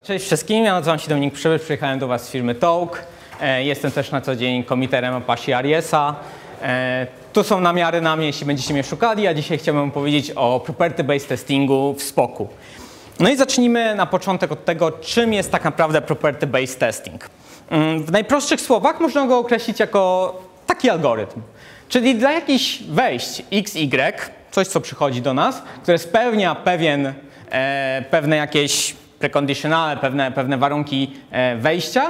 Cześć wszystkim, ja nazywam się Dominik Przybysz, przyjechałem do Was z firmy Tołk. Jestem też na co dzień committerem Apache Ariesa. Tu są namiary na mnie, jeśli będziecie mnie szukali, a dzisiaj chciałbym powiedzieć o property-based testingu w Spoku. No i zacznijmy na początek od tego, czym jest tak naprawdę property-based testing. W najprostszych słowach można go określić jako taki algorytm. Czyli dla jakichś wejść x, y, coś co przychodzi do nas, które spełnia pewne jakieś preconditionale, pewne warunki wejścia,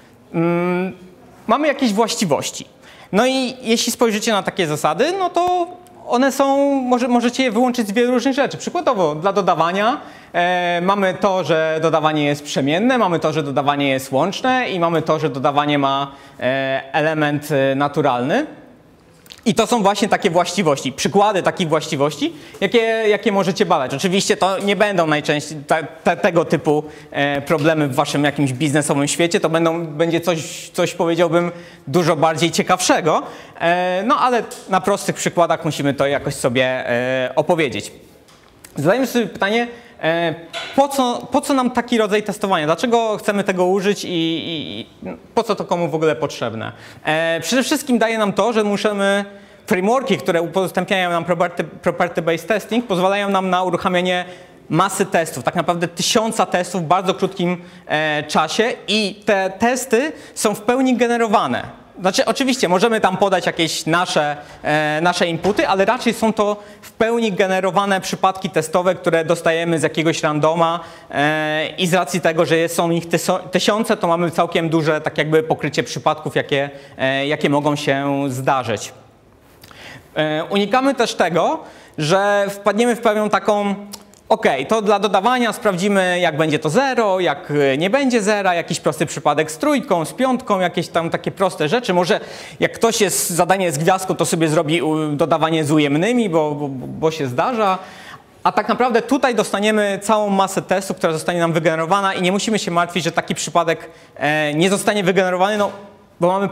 mamy jakieś właściwości. No i jeśli spojrzycie na takie zasady, no to one są, możecie je wyłączyć z wielu różnych rzeczy. Przykładowo dla dodawania mamy to, że dodawanie jest przemienne, mamy to, że dodawanie jest łączne i mamy to, że dodawanie ma element naturalny. I to są właśnie takie właściwości, przykłady takich właściwości, jakie możecie badać. Oczywiście to nie będą najczęściej tego typu problemy w waszym jakimś biznesowym świecie, to będzie coś powiedziałbym dużo bardziej ciekawszego, no ale na prostych przykładach musimy to jakoś sobie opowiedzieć. Zadajmy sobie pytanie, po co nam taki rodzaj testowania? Dlaczego chcemy tego użyć i po co to komu w ogóle potrzebne? Przede wszystkim daje nam to, że frameworki, które udostępniają nam property-based testing, pozwalają nam na uruchamianie masy testów, tak naprawdę 1000 testów w bardzo krótkim czasie i te testy są w pełni generowane. Znaczy, oczywiście możemy tam podać jakieś nasze inputy, ale raczej są to w pełni generowane przypadki testowe, które dostajemy z jakiegoś randoma i z racji tego, że są ich tysiące, to mamy całkiem duże tak jakby pokrycie przypadków, jakie mogą się zdarzyć. Unikamy też tego, że wpadniemy w pewną taką to dla dodawania sprawdzimy, jak będzie to 0, jak nie będzie zera, jakiś prosty przypadek z trójką, z piątką, jakieś tam takie proste rzeczy. Może jak ktoś zadanie z gwiazdką, to sobie zrobi dodawanie z ujemnymi, bo się zdarza. A tak naprawdę tutaj dostaniemy całą masę testów, która zostanie nam wygenerowana i nie musimy się martwić, że taki przypadek nie zostanie wygenerowany, no, bo mamy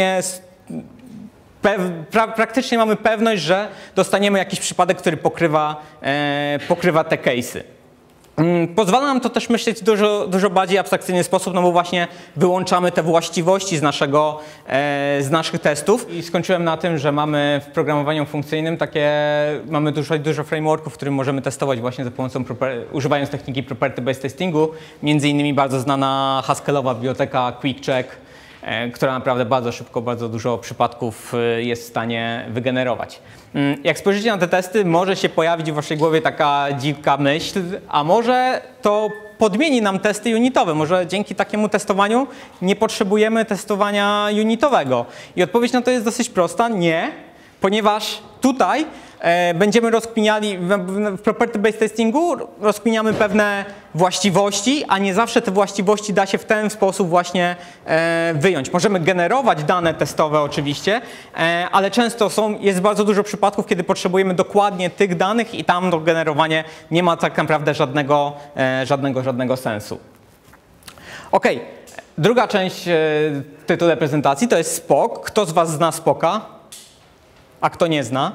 praktycznie mamy pewność, że dostaniemy jakiś przypadek, który pokrywa te case'y. Pozwala nam to też myśleć w dużo bardziej abstrakcyjny sposób, no bo właśnie wyłączamy te właściwości z naszych testów. I skończyłem na tym, że mamy w programowaniu funkcyjnym mamy dużo frameworków, w którym możemy testować właśnie za pomocą, używając techniki property-based testingu. Między innymi bardzo znana Haskellowa biblioteka QuickCheck, która naprawdę bardzo szybko, bardzo dużo przypadków jest w stanie wygenerować. Jak spojrzycie na te testy, może się pojawić w waszej głowie taka dziwka myśl, a może to podmieni nam testy unitowe. Może dzięki takiemu testowaniu nie potrzebujemy testowania unitowego. I odpowiedź na to jest dosyć prosta, nie, ponieważ tutaj będziemy rozkminiali, w property-based testingu rozkminiamy pewne właściwości, a nie zawsze te właściwości da się w ten sposób właśnie wyjąć. Możemy generować dane testowe oczywiście, ale często jest bardzo dużo przypadków, kiedy potrzebujemy dokładnie tych danych i tam to generowanie nie ma tak naprawdę żadnego sensu. Ok, druga część tytułu prezentacji to jest Spok. Kto z Was zna Spoka? A kto nie zna?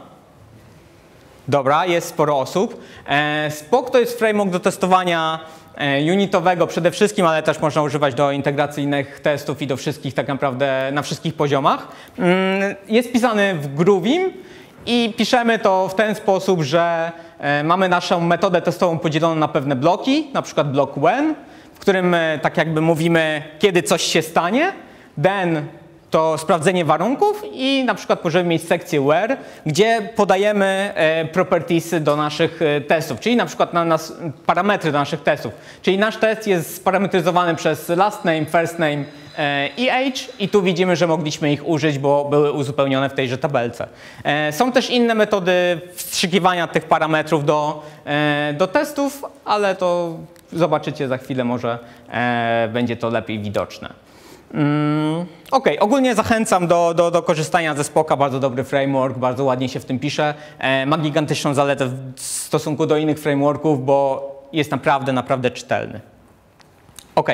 Dobra, jest sporo osób. Spok to jest framework do testowania unitowego przede wszystkim, ale też można używać do integracyjnych testów i do wszystkich tak naprawdę na wszystkich poziomach. Jest pisany w Groovim i piszemy to w ten sposób, że mamy naszą metodę testową podzieloną na pewne bloki, na przykład blok when, w którym tak jakby mówimy, kiedy coś się stanie, then to sprawdzenie warunków i na przykład możemy mieć sekcję where, gdzie podajemy propertiesy do naszych testów, czyli na przykład parametry do naszych testów. Czyli nasz test jest sparametryzowany przez last name, first name i age i tu widzimy, że mogliśmy ich użyć, bo były uzupełnione w tejże tabelce. Są też inne metody wstrzykiwania tych parametrów do testów, ale to zobaczycie za chwilę, może będzie to lepiej widoczne. Ok, ogólnie zachęcam do korzystania ze Spoka, bardzo dobry framework, bardzo ładnie się w tym pisze. Ma gigantyczną zaletę w stosunku do innych frameworków, bo jest naprawdę czytelny. Ok,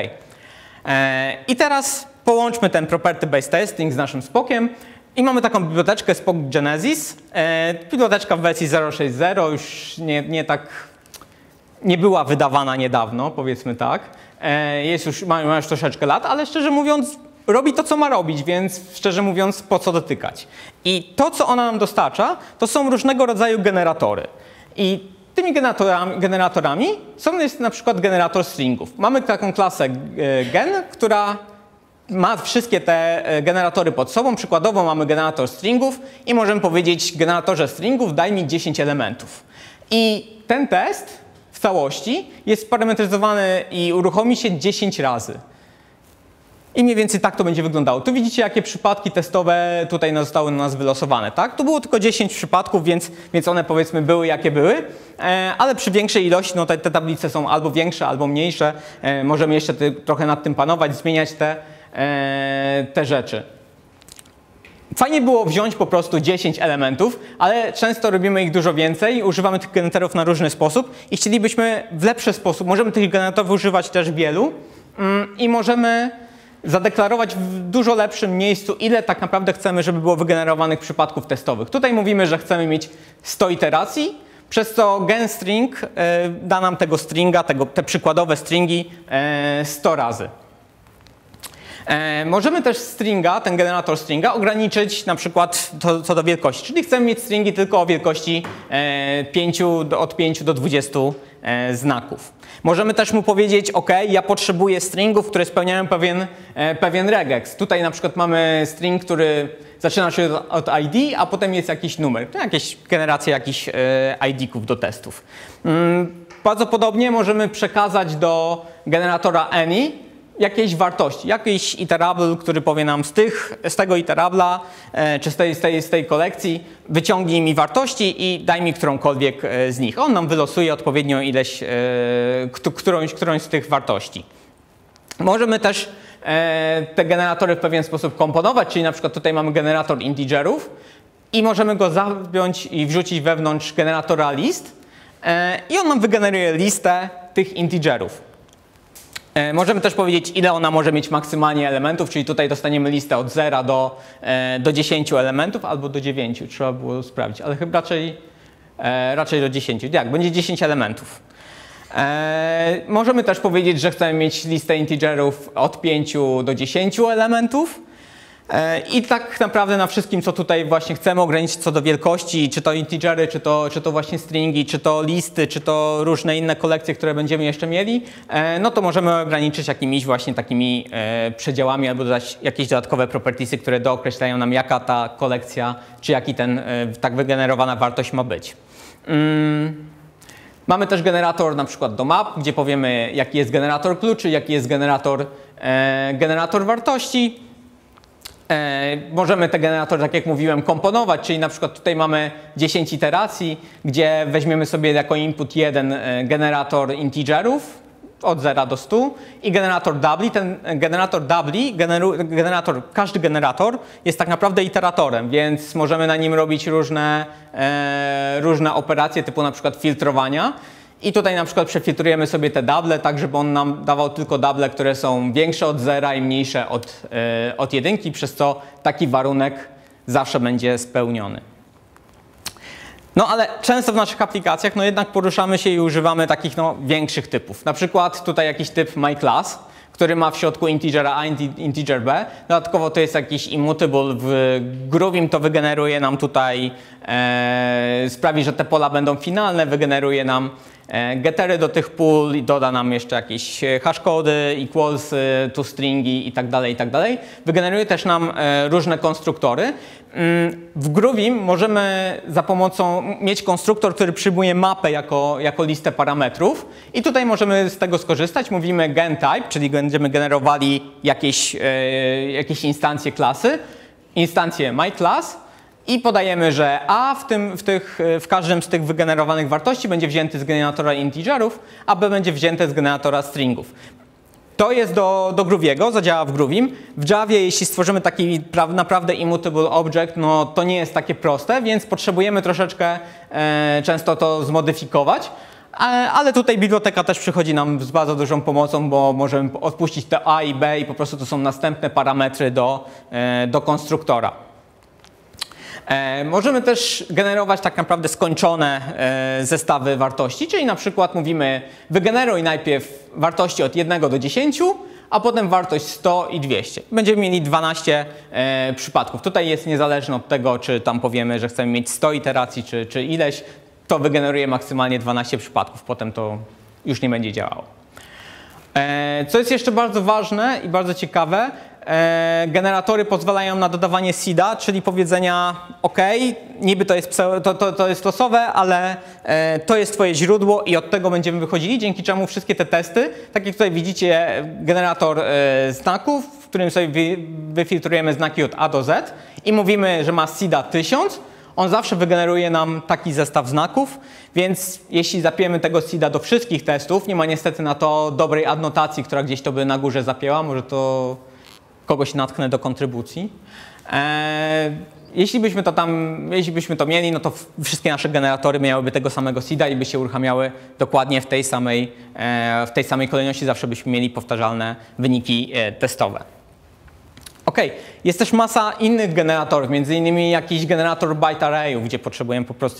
i teraz połączmy ten property-based testing z naszym Spokiem i mamy taką biblioteczkę Spok Genesis. Biblioteczka w wersji 0.6.0, już nie tak nie była wydawana niedawno, powiedzmy tak. Ma już troszeczkę lat, ale szczerze mówiąc robi to, co ma robić, więc szczerze mówiąc po co dotykać. I to, co ona nam dostarcza, to są różnego rodzaju generatory. I tymi generatorami jest na przykład generator stringów. Mamy taką klasę gen, która ma wszystkie te generatory pod sobą. Przykładowo mamy generator stringów i możemy powiedzieć generatorze stringów daj mi 10 elementów. I ten test w całości jest sparametryzowany i uruchomi się 10 razy. I mniej więcej tak to będzie wyglądało. Tu widzicie, jakie przypadki testowe tutaj zostały na nas wylosowane. Tak? Tu było tylko 10 przypadków, więc one powiedzmy były jakie były, ale przy większej ilości no te tablice są albo większe, albo mniejsze. Możemy jeszcze trochę nad tym panować, zmieniać te rzeczy. Fajnie było wziąć po prostu 10 elementów, ale często robimy ich dużo więcej, używamy tych generatorów na różny sposób i chcielibyśmy w lepszy sposób, możemy tych generatorów używać też wielu i możemy zadeklarować w dużo lepszym miejscu, ile tak naprawdę chcemy, żeby było wygenerowanych przypadków testowych. Tutaj mówimy, że chcemy mieć 100 iteracji, przez co genString da nam tego stringa, te przykładowe stringi 100 razy. Możemy też stringa, ten generator stringa ograniczyć na przykład co do wielkości, czyli chcemy mieć stringi tylko o wielkości od 5 do 20 znaków. Możemy też mu powiedzieć, OK, ja potrzebuję stringów, które spełniają pewien regex. Tutaj na przykład mamy string, który zaczyna się od ID, a potem jest jakiś numer, generacja jakichś ID-ków do testów. Bardzo podobnie możemy przekazać do generatora any jakiejś wartości, jakiś iterable, który powie nam z tego iterabla, czy z tej kolekcji, wyciągnij mi wartości i daj mi którąkolwiek z nich. On nam wylosuje odpowiednio ileś, którąś z tych wartości. Możemy też te generatory w pewien sposób komponować, czyli na przykład tutaj mamy generator integerów i możemy go zapiąć i wrzucić wewnątrz generatora list i on nam wygeneruje listę tych integerów. Możemy też powiedzieć, ile ona może mieć maksymalnie elementów, czyli tutaj dostaniemy listę od 0 do 10 elementów albo do 9, trzeba było sprawdzić, ale chyba raczej do 10. Tak, będzie 10 elementów. Możemy też powiedzieć, że chcemy mieć listę integerów od 5 do 10 elementów. I tak naprawdę na wszystkim, co tutaj właśnie chcemy ograniczyć co do wielkości, czy to integery, czy to właśnie stringi, czy to listy, czy to różne inne kolekcje, które będziemy jeszcze mieli, no to możemy ograniczyć jakimiś właśnie takimi przedziałami albo dodać jakieś dodatkowe propertiesy, które dookreślają nam, jaka ta kolekcja, czy jaki tak wygenerowana wartość ma być. Mamy też generator na przykład do map, gdzie powiemy, jaki jest generator kluczy, jaki jest generator wartości. Możemy te generatory, tak jak mówiłem, komponować, czyli na przykład tutaj mamy 10 iteracji, gdzie weźmiemy sobie jako input jeden generator integerów od 0 do 100 i generator doubly. Ten generator doubly, każdy generator jest tak naprawdę iteratorem, więc możemy na nim robić różne operacje typu na przykład filtrowania. I tutaj na przykład przefiltrujemy sobie te double, tak żeby on nam dawał tylko double, które są większe od 0 i mniejsze od 1, przez co taki warunek zawsze będzie spełniony. No ale często w naszych aplikacjach jednak poruszamy się i używamy takich większych typów. Na przykład tutaj jakiś typ myClass, który ma w środku integer A i integer B. Dodatkowo to jest jakiś immutable w Groovim, to wygeneruje nam tutaj, sprawi, że te pola będą finalne, wygeneruje nam gettery do tych pól i doda nam jeszcze jakieś hashcody, equals, toStringi i tak dalej. Wygeneruje też nam różne konstruktory. W Groovim możemy mieć konstruktor, który przyjmuje mapę jako listę parametrów i tutaj możemy z tego skorzystać. Mówimy genType, czyli będziemy generowali jakieś instancje klasy, instancję myClass i podajemy, że A w każdym z tych wygenerowanych wartości będzie wzięty z generatora integerów, a B będzie wzięte z generatora stringów. To jest do Grooviego, zadziała w Groovim. W Javie, jeśli stworzymy taki naprawdę immutable object, no to nie jest takie proste, więc potrzebujemy troszeczkę często to zmodyfikować. Ale tutaj biblioteka też przychodzi nam z bardzo dużą pomocą, bo możemy odpuścić te A i B i po prostu to są następne parametry do konstruktora. Możemy też generować tak naprawdę skończone zestawy wartości, czyli na przykład mówimy wygeneruj najpierw wartości od 1 do 10, a potem wartość 100 i 200. Będziemy mieli 12 przypadków. Tutaj jest niezależne od tego, czy tam powiemy, że chcemy mieć 100 iteracji, czy ileś, to wygeneruje maksymalnie 12 przypadków. Potem to już nie będzie działało. Co jest jeszcze bardzo ważne i bardzo ciekawe, generatory pozwalają na dodawanie seeda, czyli powiedzenia OK, niby to jest losowe, ale to jest twoje źródło i od tego będziemy wychodzili, dzięki czemu wszystkie te testy, tak jak tutaj widzicie, generator znaków, w którym sobie wyfiltrujemy znaki od A do Z i mówimy, że ma seeda 1000, on zawsze wygeneruje nam taki zestaw znaków, więc jeśli zapiemy tego seeda do wszystkich testów, nie ma niestety na to dobrej adnotacji, która gdzieś to by na górze zapięła, może to kogoś natknę do kontrybucji. Jeśli byśmy to mieli, no to wszystkie nasze generatory miałyby tego samego seeda i by się uruchamiały dokładnie w tej samej kolejności, zawsze byśmy mieli powtarzalne wyniki testowe. OK, jest też masa innych generatorów, między innymi jakiś generator byte arrayów, gdzie potrzebujemy po prostu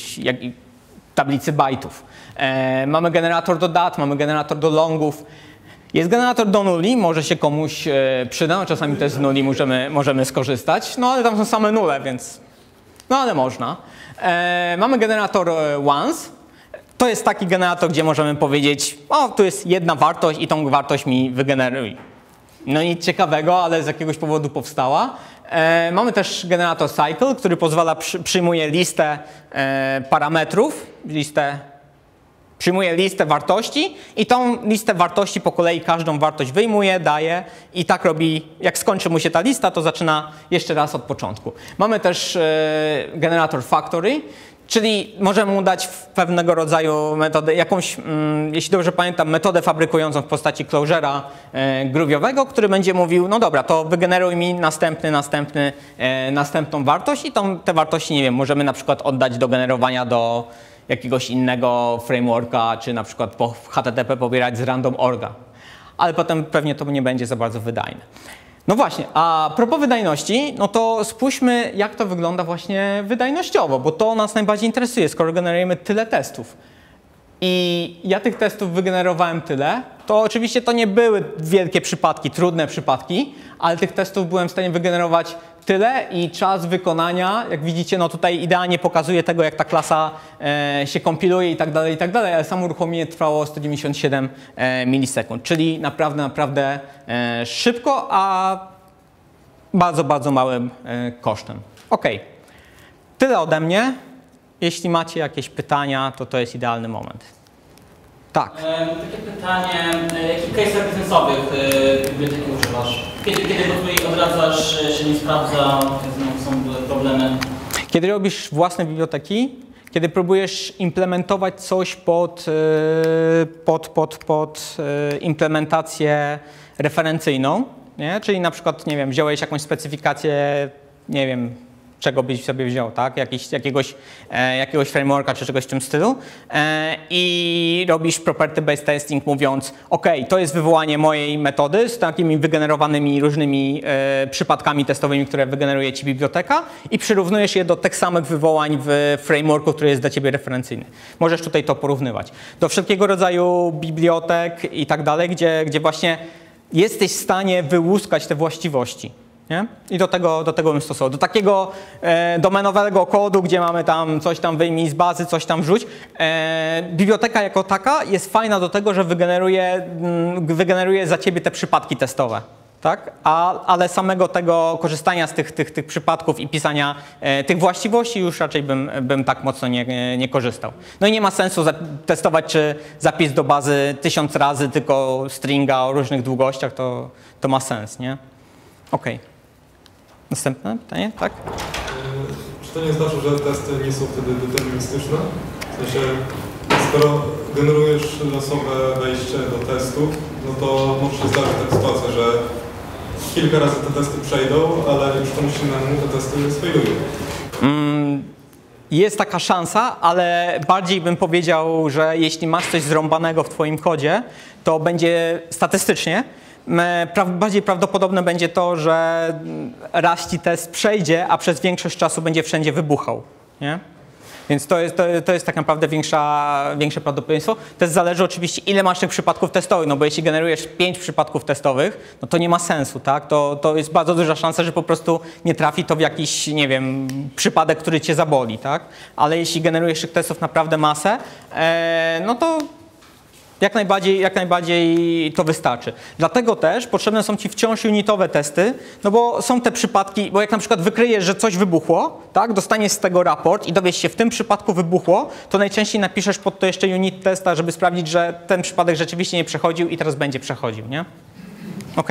tablicy bajtów. Mamy generator do dat, mamy generator do longów. Jest generator do nuli, może się komuś przyda, no czasami też z nuli możemy skorzystać, no ale tam są same nule, więc no ale można. Mamy generator once. To jest taki generator, gdzie możemy powiedzieć, o tu jest jedna wartość i tą wartość mi wygeneruj. No nic ciekawego, ale z jakiegoś powodu powstała. Mamy też generator cycle, który przyjmuje listę parametrów, przyjmuje listę wartości i tą listę wartości po kolei każdą wartość wyjmuje, daje i tak robi, jak skończy mu się ta lista, to zaczyna jeszcze raz od początku. Mamy też generator factory, czyli możemy mu dać pewnego rodzaju metodę, jeśli dobrze pamiętam, metodę fabrykującą w postaci closure'a groove'owego, który będzie mówił, no dobra, to wygeneruj mi następną wartość i te wartości, nie wiem, możemy na przykład oddać do generowania do jakiegoś innego frameworka, czy na przykład po HTTP pobierać z random.org. Ale potem pewnie to nie będzie za bardzo wydajne. No właśnie, a propos wydajności, no to spójrzmy, jak to wygląda właśnie wydajnościowo, bo to nas najbardziej interesuje, skoro generujemy tyle testów. I ja tych testów wygenerowałem tyle, to oczywiście to nie były wielkie przypadki, trudne przypadki, ale tych testów byłem w stanie wygenerować tyle i czas wykonania, jak widzicie, no tutaj idealnie pokazuje tego, jak ta klasa się kompiluje i tak dalej, ale samo uruchomienie trwało 197 milisekund, czyli naprawdę szybko, a bardzo małym kosztem. OK, tyle ode mnie. Jeśli macie jakieś pytania, to jest idealny moment. Tak. Takie pytanie, jakich case'ach biznesowych biblioteki używasz? Kiedy odradzasz, się nie sprawdza, są problemy? Kiedy robisz własne biblioteki, kiedy próbujesz implementować coś pod implementację referencyjną, nie? Czyli na przykład, nie wiem, wziąłeś jakąś specyfikację, nie wiem, czego byś sobie wziął, tak? Jakiegoś frameworka czy czegoś w tym stylu i robisz property-based testing mówiąc, OK, to jest wywołanie mojej metody z takimi wygenerowanymi różnymi przypadkami testowymi, które wygeneruje ci biblioteka i przyrównujesz je do tych samych wywołań w frameworku, który jest dla ciebie referencyjny. Możesz tutaj to porównywać. Do wszelkiego rodzaju bibliotek i tak dalej, gdzie właśnie jesteś w stanie wyłuskać te właściwości. Nie? I do tego bym stosował. Do takiego domenowego kodu, gdzie mamy tam coś tam wyjmij z bazy, coś tam wrzuć. Biblioteka jako taka jest fajna do tego, że wygeneruje za ciebie te przypadki testowe. Tak? Ale samego tego korzystania z tych przypadków i pisania tych właściwości już raczej bym tak mocno nie korzystał. No i nie ma sensu testować, czy zapis do bazy 1000 razy tylko stringa o różnych długościach, to ma sens, nie? OK. Następne pytanie, tak? Czy to nie znaczy, że testy nie są wtedy deterministyczne? W sensie, skoro generujesz losowe wejście do testów, no to może się zdarzyć taka sytuacja, że kilka razy te testy przejdą, ale już komuś innemu te testy sfailują. Jest taka szansa, ale bardziej bym powiedział, że jeśli masz coś zrąbanego w twoim kodzie, to będzie statystycznie, bardziej prawdopodobne będzie to, że Rusty test przejdzie, a przez większość czasu będzie wszędzie wybuchał. Nie? Więc to jest tak naprawdę większe prawdopodobieństwo. Też zależy oczywiście, ile masz tych przypadków testowych, no bo jeśli generujesz 5 przypadków testowych, no to nie ma sensu, tak? To jest bardzo duża szansa, że po prostu nie trafi to w jakiś, nie wiem, przypadek, który cię zaboli, tak? Ale jeśli generujesz tych testów naprawdę masę, no to jak najbardziej to wystarczy. Dlatego też potrzebne są ci wciąż unitowe testy, no bo są te przypadki, bo jak na przykład wykryjesz, że coś wybuchło, tak, dostaniesz z tego raport i dowiesz się, w tym przypadku wybuchło, to najczęściej napiszesz pod to jeszcze unit testa, żeby sprawdzić, że ten przypadek rzeczywiście nie przechodził i teraz będzie przechodził, nie? OK?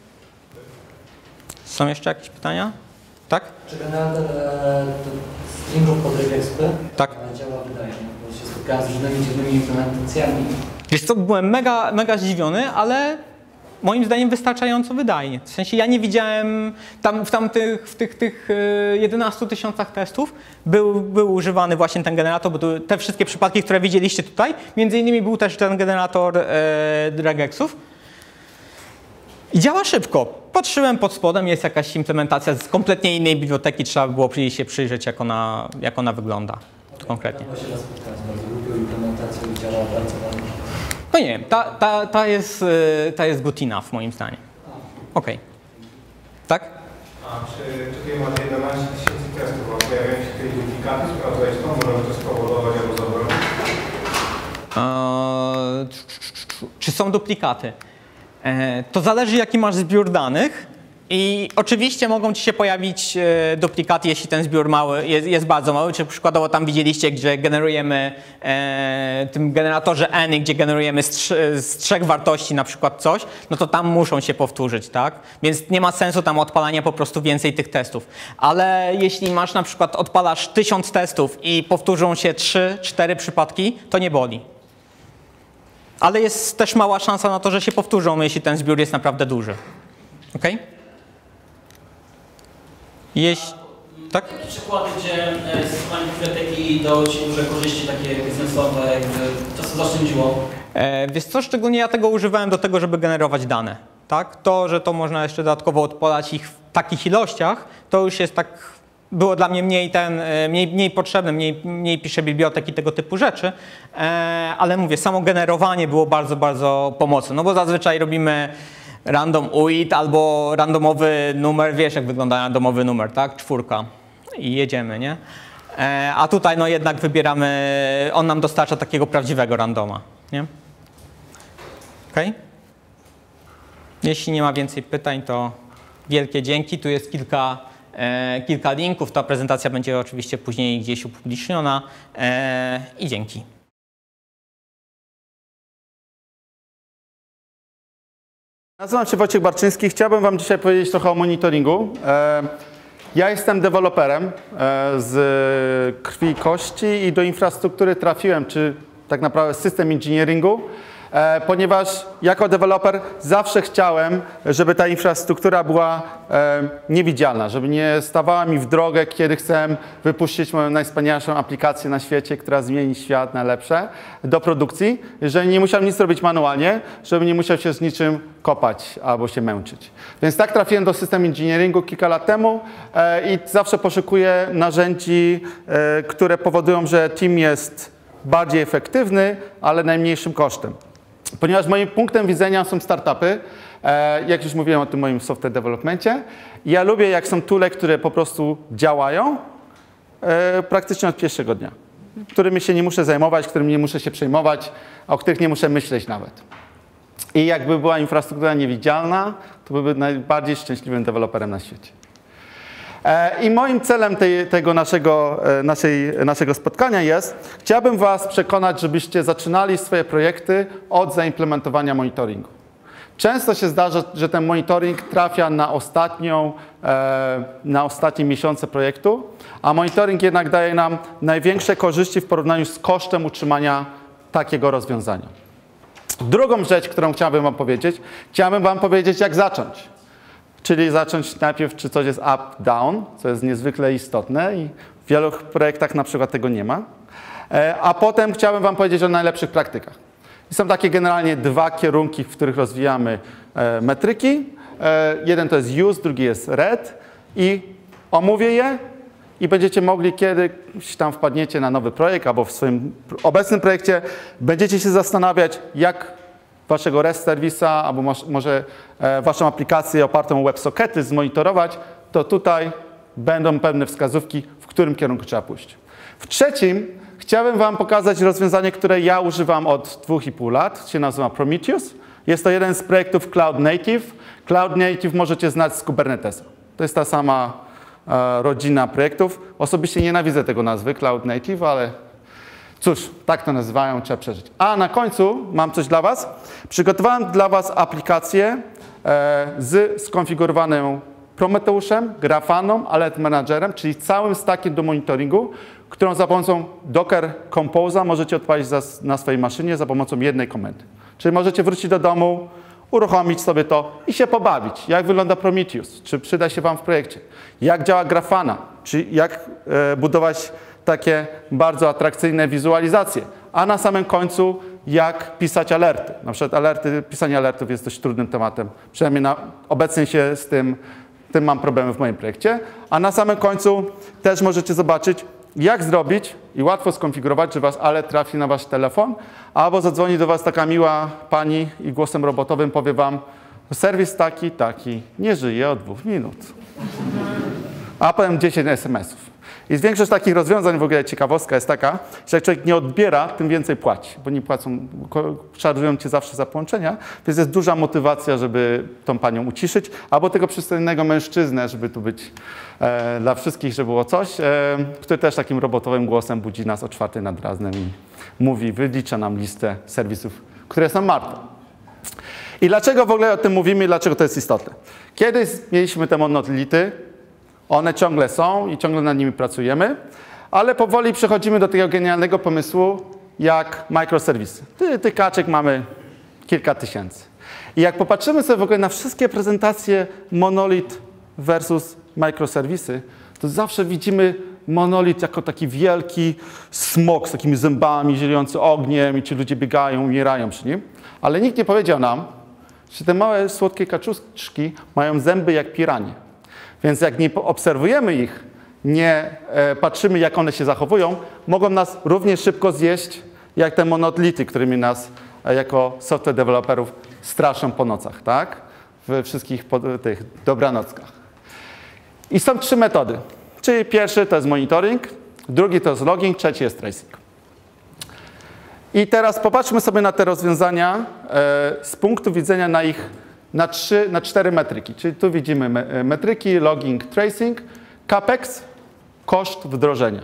Są jeszcze jakieś pytania? Tak? Czy generator stringów pod regexpy działa wydajnie? Bo się spotkałem z różnymi dziwnymi implementacjami. Wiesz co, byłem mega zdziwiony, ale moim zdaniem wystarczająco wydajnie. W sensie ja nie widziałem, w tych 11 000 testów był używany właśnie ten generator, bo te wszystkie przypadki, które widzieliście tutaj, między innymi był też ten generator regexów. I działa szybko. Patrzyłem pod spodem, jest jakaś implementacja z kompletnie innej biblioteki, trzeba było się przyjrzeć, jak ona wygląda konkretnie. Ja się raz spotkałem z bardzo lubią implementacją i działa bardzo ładnie. No nie wiem, ta jest good enough moim zdaniem. OK. Tak? A czy tutaj masz 11 000 testów, a pojawiają się tutaj duplikaty? Sprawdzałeś to? Możemy to spowodować albo zabronić? Czy są duplikaty? To zależy, jaki masz zbiór danych. I oczywiście mogą ci się pojawić duplikaty, jeśli ten zbiór jest bardzo mały. Czy przykładowo tam widzieliście, gdzie generujemy w tym generatorze Any, gdzie generujemy z 3 wartości na przykład coś, no to tam muszą się powtórzyć, tak? Więc nie ma sensu tam odpalania po prostu więcej tych testów. Ale jeśli masz na przykład odpalasz 1000 testów i powtórzą się 3-4 przypadki, to nie boli. Ale jest też mała szansa na to, że się powtórzą, jeśli ten zbiór jest naprawdę duży. OK? Tak? Takie przykłady, gdzie stosowanie biblioteki dało ci duże korzyści takie biznesowe, co to zaoszczędziło? Wiesz co, szczególnie ja tego używałem do tego, żeby generować dane. Tak? To, że to można jeszcze dodatkowo odpalać ich w takich ilościach, to już jest tak, było dla mnie mniej potrzebne, mniej piszę bibliotek i tego typu rzeczy, ale mówię, samo generowanie było bardzo pomocne, no bo zazwyczaj robimy random UID albo randomowy numer, wiesz jak wygląda randomowy numer, tak? 4 i jedziemy, nie? A tutaj no jednak wybieramy, on nam dostarcza takiego prawdziwego randoma, nie? OK? Jeśli nie ma więcej pytań, to wielkie dzięki. Tu jest kilka linków, ta prezentacja będzie oczywiście później gdzieś upubliczniona i dzięki. Nazywam się Wojciech Barczyński. Chciałbym Wam dzisiaj powiedzieć trochę o monitoringu. Ja jestem deweloperem z krwi i kości i do infrastruktury trafiłem, czy tak naprawdę system engineeringu, ponieważ jako deweloper zawsze chciałem, żeby ta infrastruktura była niewidzialna, żeby nie stawała mi w drogę, kiedy chcę wypuścić moją najwspanialszą aplikację na świecie, która zmieni świat na lepsze, do produkcji, że nie musiałem nic robić manualnie, żeby nie musiał się z niczym kopać albo się męczyć. Więc tak trafiłem do system engineeringu kilka lat temu i zawsze poszukuję narzędzi, które powodują, że team jest bardziej efektywny, ale najmniejszym kosztem. Ponieważ moim punktem widzenia są startupy, jak już mówiłem o tym moim software developmencie, ja lubię jak są toole, które po prostu działają praktycznie od pierwszego dnia, którymi się nie muszę zajmować, którymi nie muszę się przejmować, o których nie muszę myśleć nawet. I jakby była infrastruktura niewidzialna, to byłby najbardziej szczęśliwym deweloperem na świecie. I moim celem tego naszego spotkania jest, chciałbym Was przekonać, żebyście zaczynali swoje projekty od zaimplementowania monitoringu. Często się zdarza, że ten monitoring trafia na ostatnie miesiące projektu, a monitoring jednak daje nam największe korzyści w porównaniu z kosztem utrzymania takiego rozwiązania. Drugą rzecz, którą chciałbym Wam powiedzieć, jak zacząć. Czyli zacząć najpierw, czy coś jest up, down, co jest niezwykle istotne i w wielu projektach na przykład tego nie ma. A potem chciałbym Wam powiedzieć o najlepszych praktykach. I są takie generalnie dwa kierunki, w których rozwijamy metryki. Jeden to jest use, drugi jest red i omówię je i będziecie mogli, kiedyś tam wpadniecie na nowy projekt albo w swoim obecnym projekcie, będziecie się zastanawiać, jak waszego REST serwisa albo może waszą aplikację opartą o WebSockety zmonitorować, to tutaj będą pewne wskazówki, w którym kierunku trzeba pójść. W trzecim chciałbym wam pokazać rozwiązanie, które ja używam od 2,5 lat, się nazywa Prometheus. Jest to jeden z projektów Cloud Native. Cloud Native możecie znać z Kubernetesa. To jest ta sama rodzina projektów. Osobiście nienawidzę tego nazwy Cloud Native, ale cóż, tak to nazywają, trzeba przeżyć. A na końcu mam coś dla was. Przygotowałem dla was aplikację z skonfigurowaną Prometheuszem, Grafaną, Alert Managerem, czyli całym stackiem do monitoringu, którą za pomocą Docker Compose'a możecie odpalić na swojej maszynie za pomocą jednej komendy. Czyli możecie wrócić do domu, uruchomić sobie to i się pobawić. Jak wygląda Prometheus? Czy przyda się wam w projekcie? Jak działa Grafana? Czy jak budować takie bardzo atrakcyjne wizualizacje? A na samym końcu, jak pisać alerty. Na przykład pisanie alertów jest dość trudnym tematem. Przynajmniej obecnie się z tym mam problemy w moim projekcie. A na samym końcu też możecie zobaczyć, jak zrobić i łatwo skonfigurować, że wasz alert trafi na wasz telefon, albo zadzwoni do was taka miła pani i głosem robotowym powie wam, serwis taki, nie żyje od 2 minut. A potem 10 SMS-ów. I większość takich rozwiązań, w ogóle ciekawostka jest taka, że jak człowiek nie odbiera, tym więcej płaci, bo nie płacą, szarżują cię zawsze za połączenia, więc jest duża motywacja, żeby tą panią uciszyć, albo tego przystojnego mężczyznę, żeby tu być dla wszystkich, żeby było coś, który też takim robotowym głosem budzi nas o 4 nad ranem i mówi, wylicza nam listę serwisów, które są martwe. I dlaczego w ogóle o tym mówimy i dlaczego to jest istotne? Kiedyś mieliśmy te monolity, one ciągle są i ciągle nad nimi pracujemy, ale powoli przechodzimy do tego genialnego pomysłu jak microserwisy. Tych kaczek mamy kilka tysięcy. I jak popatrzymy sobie w ogóle na wszystkie prezentacje monolit versus microserwisy, to zawsze widzimy monolit jako taki wielki smok z takimi zębami, zielujący ogniem i ci ludzie biegają, umierają przy nim. Ale nikt nie powiedział nam, że te małe, słodkie kaczuszki mają zęby jak piranie. Więc jak nie obserwujemy ich, nie patrzymy, jak one się zachowują, mogą nas równie szybko zjeść, jak te monolity, którymi nas jako software deweloperów straszą po nocach, tak? We wszystkich tych dobranockach. I są 3 metody. Czyli pierwszy to jest monitoring, drugi to jest logging, trzeci jest tracing. I teraz popatrzmy sobie na te rozwiązania z punktu widzenia na 4 metryki. Czyli tu widzimy metryki, logging, tracing, CAPEX, koszt wdrożenia,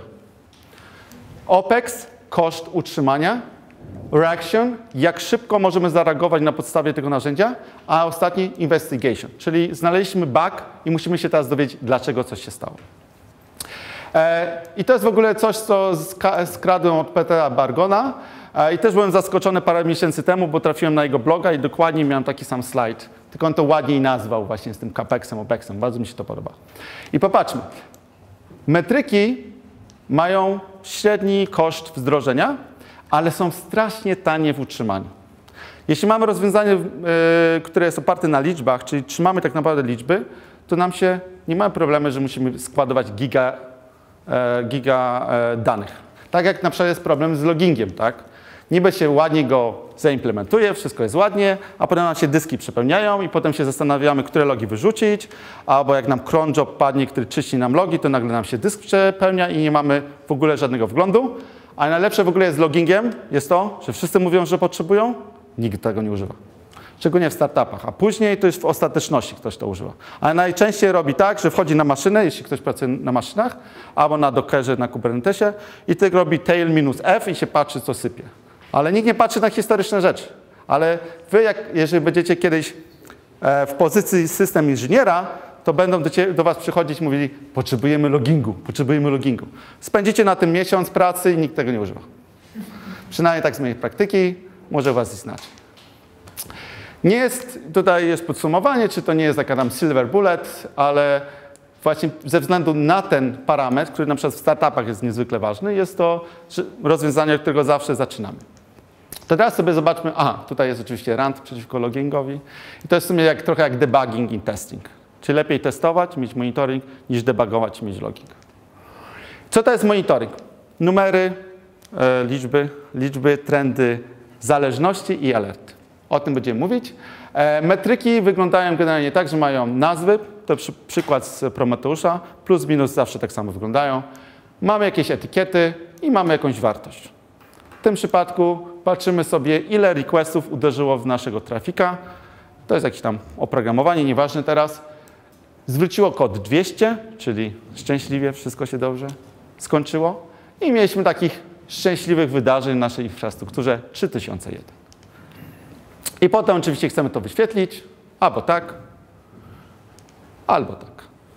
OPEX, koszt utrzymania, reaction, jak szybko możemy zareagować na podstawie tego narzędzia, a ostatni investigation, czyli znaleźliśmy bug i musimy się teraz dowiedzieć, dlaczego coś się stało. I to jest w ogóle coś, co skradłem od Petera Bargona i też byłem zaskoczony parę miesięcy temu, bo trafiłem na jego bloga i dokładnie miałem taki sam slajd, tylko on to ładniej nazwał właśnie z tym CAPEX-em, OPEX-em. Bardzo mi się to podoba. I popatrzmy. Metryki mają średni koszt wdrożenia, ale są strasznie tanie w utrzymaniu. Jeśli mamy rozwiązanie, które jest oparte na liczbach, czyli trzymamy tak naprawdę liczby, to nie mamy problemu, że musimy składować giga danych. Tak jak na przykład jest problem z loggingiem, tak? Niby się ładnie go zaimplementuje, wszystko jest ładnie, a potem nam się dyski przepełniają i potem się zastanawiamy, które logi wyrzucić, albo jak nam cron job padnie, który czyści nam logi, to nagle nam się dysk przepełnia i nie mamy w ogóle żadnego wglądu. A najlepsze w ogóle z loggingiem jest to, że wszyscy mówią, że potrzebują, nikt tego nie używa. Szczególnie w startupach, a później to już w ostateczności ktoś to używa. Ale najczęściej robi tak, że wchodzi na maszynę, jeśli ktoś pracuje na maszynach, albo na Dockerze, na Kubernetesie i tylko robi tail -f i się patrzy, co sypie. Ale nikt nie patrzy na historyczne rzeczy. Ale wy, jeżeli będziecie kiedyś w pozycji system inżyniera, to będą do was przychodzić i mówili, potrzebujemy loggingu. Spędzicie na tym miesiąc pracy i nikt tego nie używa. Przynajmniej tak z mojej praktyki, może was jest inaczej. Tutaj jest podsumowanie, czy to nie jest taka tam silver bullet, ale właśnie ze względu na ten parametr, który na przykład w startupach jest niezwykle ważny, jest to rozwiązanie, od którego zawsze zaczynamy. To teraz sobie zobaczmy, tutaj jest oczywiście run przeciwko logingowi i to jest w sumie trochę jak debugging i testing. Czyli lepiej testować, mieć monitoring, niż debugować i mieć logging. Co to jest monitoring? Numery, liczby, trendy, zależności i alerty. O tym będziemy mówić. Metryki wyglądają generalnie tak, że mają nazwy, to przykład z Prometeusza, plus minus zawsze tak samo wyglądają. Mamy jakieś etykiety i mamy jakąś wartość. W tym przypadku patrzymy sobie, ile requestów uderzyło w naszego trafika. To jest jakieś tam oprogramowanie, nieważne teraz. Zwróciło kod 200, czyli szczęśliwie wszystko się dobrze skończyło. I mieliśmy takich szczęśliwych wydarzeń w naszej infrastrukturze 3001. I potem oczywiście chcemy to wyświetlić, albo tak, albo tak.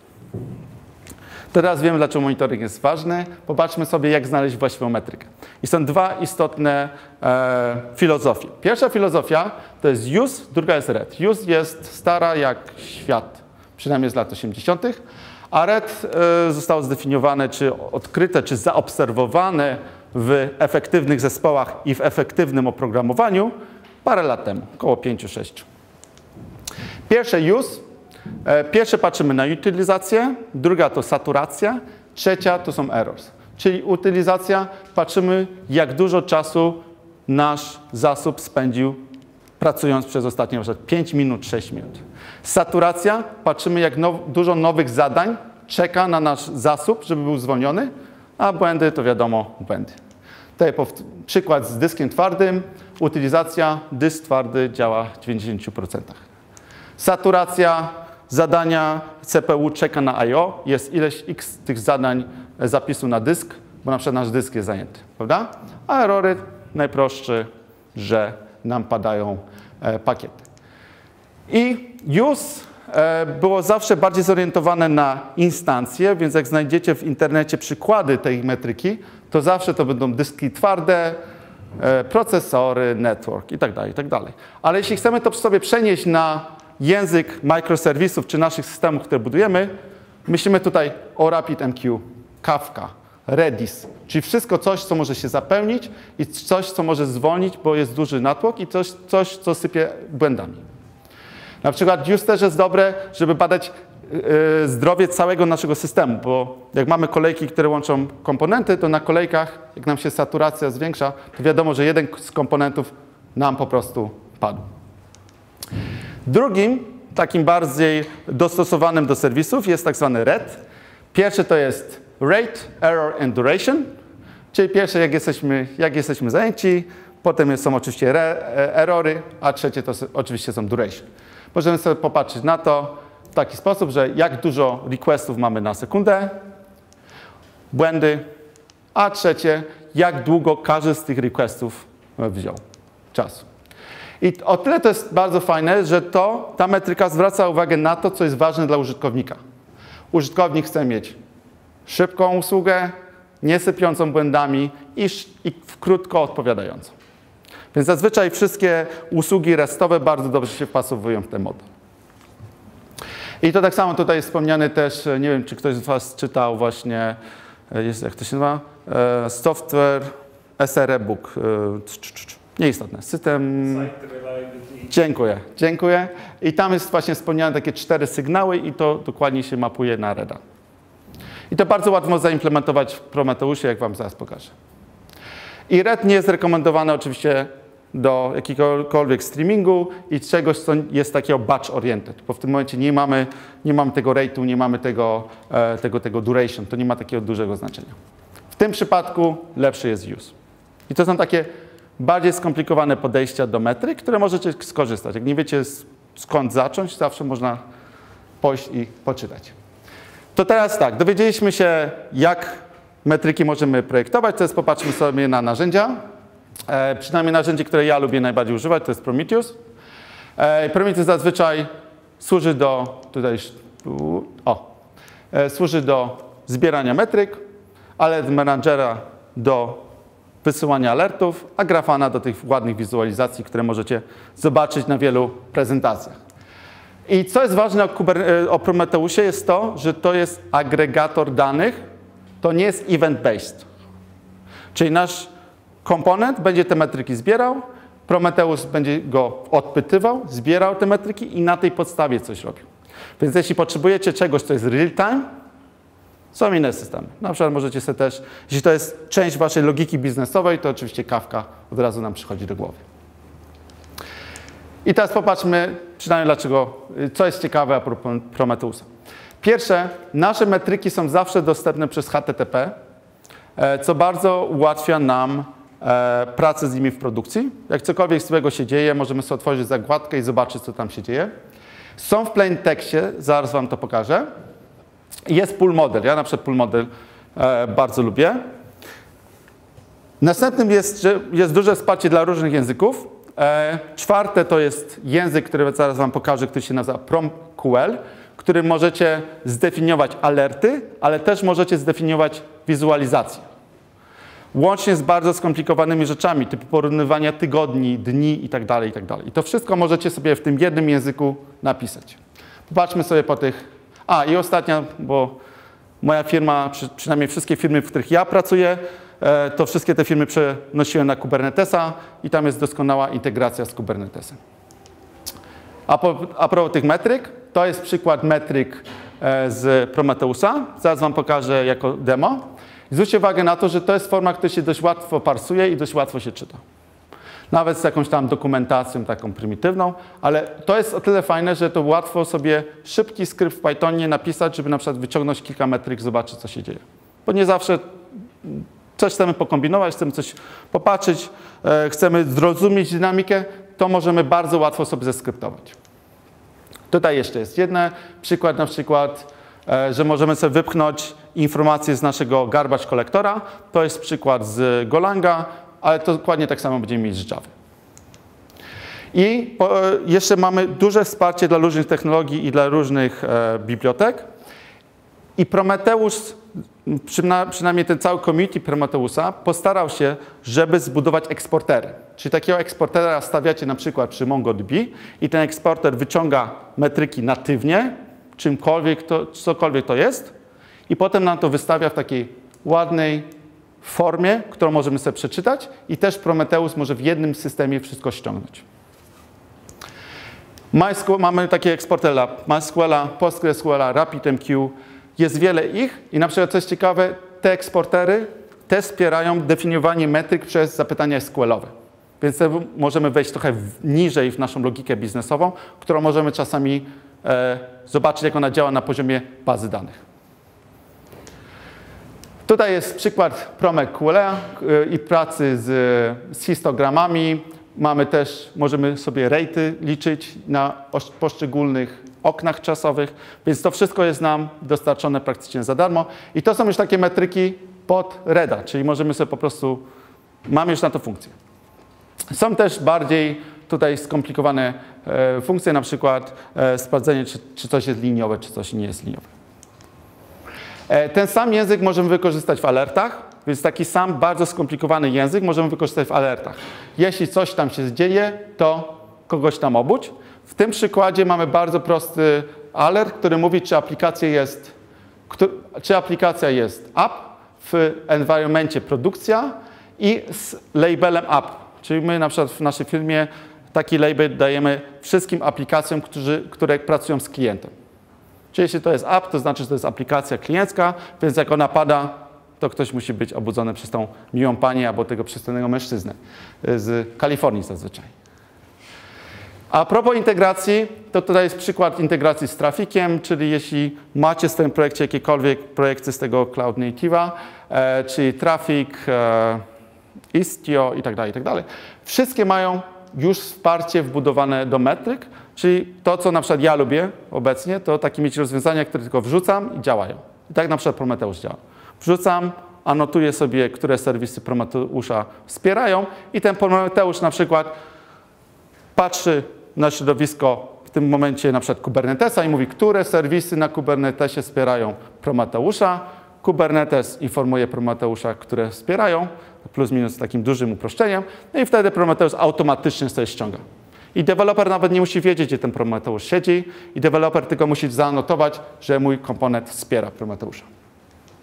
Teraz wiemy, dlaczego monitoring jest ważny. Popatrzmy sobie, jak znaleźć właściwą metrykę. I są dwa istotne filozofie. Pierwsza filozofia to jest use, druga jest red. Use jest stara jak świat, przynajmniej z lat 80., a red zostało zdefiniowane, czy odkryte, czy zaobserwowane w efektywnych zespołach i w efektywnym oprogramowaniu parę lat temu, około 5-6. Pierwsze use. Pierwsze patrzymy na utylizację, druga to saturacja, trzecia to są errors. Czyli utylizacja, patrzymy, jak dużo czasu nasz zasób spędził pracując przez ostatnie na przykład 5 minut, 6 minut. Saturacja, patrzymy, jak dużo nowych zadań czeka na nasz zasób, żeby był zwolniony, a błędy to wiadomo, błędy. Tutaj przykład z dyskiem twardym, utylizacja, dysk twardy działa w 90%. Saturacja, zadania, CPU czeka na I/O, jest ileś x tych zadań zapisu na dysk, bo na przykład nasz dysk jest zajęty, prawda? A errory najprostsze, że nam padają pakiety. I use było zawsze bardziej zorientowane na instancje, więc jak znajdziecie w internecie przykłady tej metryki, to zawsze to będą dyski twarde, procesory, network itd., itd. Ale jeśli chcemy to sobie przenieść na język microserwisów czy naszych systemów, które budujemy, myślimy tutaj o RabbitMQ, Kafka, Redis, czyli wszystko coś, co może się zapełnić i coś, co może zwolnić, bo jest duży natłok i coś, co sypie błędami. Na przykład use też jest dobre, żeby badać zdrowie całego naszego systemu, bo jak mamy kolejki, które łączą komponenty, to na kolejkach, jak nam się saturacja zwiększa, to wiadomo, że jeden z komponentów nam po prostu padł. Drugim, takim bardziej dostosowanym do serwisów jest tak zwany RED. Pierwszy to jest Rate, Error and Duration, czyli pierwsze jak jesteśmy zajęci, potem są oczywiście errory, a trzecie to oczywiście są duration. Możemy sobie popatrzeć na to w taki sposób, że jak dużo requestów mamy na sekundę, błędy, a trzecie, jak długo każdy z tych requestów wziął czasu. I o tyle to jest bardzo fajne, że ta metryka zwraca uwagę na to, co jest ważne dla użytkownika. Użytkownik chce mieć szybką usługę, nie sypiącą błędami i krótko odpowiadającą. Więc zazwyczaj wszystkie usługi restowe bardzo dobrze się wpasowują w ten model. I to tak samo tutaj jest wspomniany też, nie wiem, czy ktoś z Was czytał właśnie, jak to się nazywa? Software SRE Book. Nieistotne. System. Dziękuję. I tam jest właśnie wspomniane takie 4 sygnały i to dokładnie się mapuje na REDa. I to bardzo łatwo zaimplementować w Prometeusie, jak Wam zaraz pokażę. I RED nie jest rekomendowany oczywiście do jakiegokolwiek streamingu i czegoś, co jest takiego batch oriented, bo w tym momencie nie mamy tego rate'u, nie mamy tego duration, to nie ma takiego dużego znaczenia. W tym przypadku lepszy jest use. I to są takie bardziej skomplikowane podejścia do metryk, które możecie skorzystać. Jak nie wiecie skąd zacząć, zawsze można pójść i poczytać. To teraz tak, dowiedzieliśmy się, jak metryki możemy projektować, teraz popatrzmy sobie na narzędzia. Przynajmniej narzędzie, które ja lubię najbardziej używać, to jest Prometheus. Prometheus zazwyczaj służy służy do zbierania metryk, Alert Managera do wysyłania alertów, a Grafana do tych ładnych wizualizacji, które możecie zobaczyć na wielu prezentacjach. I co jest ważne o Prometheusie jest to, że to jest agregator danych, to nie jest event-based. Czyli nasz komponent będzie te metryki zbierał Prometheus będzie go odpytywał, zbierał te metryki i na tej podstawie coś robił. Więc jeśli potrzebujecie czegoś, co jest real-time, są inne systemy. Na przykład możecie sobie też, jeśli to jest część waszej logiki biznesowej, to oczywiście Kafka od razu nam przychodzi do głowy. I teraz popatrzmy, przynajmniej dlaczego, co jest ciekawe a propos Prometheusa. Pierwsze, nasze metryki są zawsze dostępne przez HTTP, co bardzo ułatwia nam pracę z nimi w produkcji. Jak cokolwiek złego się dzieje, możemy sobie otworzyć zakładkę i zobaczyć, co tam się dzieje. Są w plain tekście, zaraz wam to pokażę. Jest pull model. Ja na przykład pull model bardzo lubię. Następnym jest, że jest duże wsparcie dla różnych języków. Czwarte to jest język, który zaraz wam pokażę, który się nazywa PromQL, którym możecie zdefiniować alerty, ale też możecie zdefiniować wizualizację. Łącznie z bardzo skomplikowanymi rzeczami, typu porównywania tygodni, dni itd., itd. I to wszystko możecie sobie w tym jednym języku napisać. Popatrzmy sobie po tych... I ostatnia, bo moja firma, przynajmniej wszystkie firmy, w których ja pracuję, to wszystkie te firmy przenosiłem na Kubernetesa i tam jest doskonała integracja z Kubernetesem. A propos tych metryk, to jest przykład metryk z Prometheusa. Zaraz wam pokażę jako demo. Zwróćcie uwagę na to, że to jest forma, która się dość łatwo parsuje i dość łatwo się czyta. Nawet z jakąś tam dokumentacją taką prymitywną, ale to jest o tyle fajne, że to łatwo sobie szybki skrypt w Pythonie napisać, żeby na przykład wyciągnąć kilka metryk, zobaczyć, co się dzieje. Bo nie zawsze coś chcemy pokombinować, chcemy coś popatrzeć, chcemy zrozumieć dynamikę, to możemy bardzo łatwo sobie zeskryptować. Tutaj jeszcze jest jeden przykład, na przykład, że możemy sobie wypchnąć informacje z naszego garbage kolektora. To jest przykład z Golanga, ale to dokładnie tak samo będziemy mieć z Java. I jeszcze mamy duże wsparcie dla różnych technologii i dla różnych bibliotek. I Prometheus, przynajmniej ten cały community Prometheusa, postarał się, żeby zbudować eksportery. Czyli takiego eksportera stawiacie na przykład przy MongoDB i ten eksporter wyciąga metryki natywnie, cokolwiek to jest, i potem nam to wystawia w takiej ładnej formie, którą możemy sobie przeczytać, i też Prometheus może w jednym systemie wszystko ściągnąć. MySQL, mamy takie eksportery MySQL, PostgreSQL, RabbitMQ, jest wiele ich i na przykład, co jest ciekawe, te eksportery też wspierają definiowanie metryk przez zapytania SQL-owe. Więc możemy wejść trochę niżej w naszą logikę biznesową, którą możemy czasami zobaczyć, jak ona działa na poziomie bazy danych. Tutaj jest przykład PromQL i pracy z histogramami. Mamy też, możemy sobie rate'y liczyć na poszczególnych oknach czasowych, więc to wszystko jest nam dostarczone praktycznie za darmo. I to są już takie metryki pod Reda, czyli możemy sobie po prostu, mamy już na to funkcję. Są też bardziej tutaj skomplikowane funkcje, na przykład sprawdzenie, czy coś jest liniowe, czy coś nie jest liniowe. Ten sam język możemy wykorzystać w alertach, więc taki sam bardzo skomplikowany język możemy wykorzystać w alertach. Jeśli coś tam się dzieje, to kogoś tam obudź. W tym przykładzie mamy bardzo prosty alert, który mówi, czy aplikacja jest app w environmencie produkcja i z labelem app. Czyli my na przykład w naszej firmie taki label dajemy wszystkim aplikacjom, które pracują z klientem. Czyli jeśli to jest app, to znaczy, że to jest aplikacja kliencka, więc jak ona pada, to ktoś musi być obudzony przez tą miłą panię albo tego przystojnego mężczyznę z Kalifornii zazwyczaj. A propos integracji, to tutaj jest przykład integracji z Trafikiem, czyli jeśli macie w swoim projekcie jakiekolwiek projekty z tego Cloud Native'a, czyli Traffic, Istio itd., wszystkie mają już wsparcie wbudowane do metryk, czyli to, co na przykład ja lubię obecnie, to takie mieć rozwiązania, które tylko wrzucam i działają. I tak na przykład Prometheus działa. Wrzucam, anotuję sobie, które serwisy Prometheus'a wspierają i ten Prometeusz na przykład patrzy na środowisko w tym momencie na przykład Kubernetesa i mówi, które serwisy na Kubernetesie wspierają Prometheus'a. Kubernetes informuje Prometheus'a, które wspierają, plus minus takim dużym uproszczeniem, no i wtedy Prometheus automatycznie sobie ściąga. I deweloper nawet nie musi wiedzieć, gdzie ten Prometheus siedzi, i deweloper tylko musi zaanotować, że mój komponent wspiera Prometheus'a.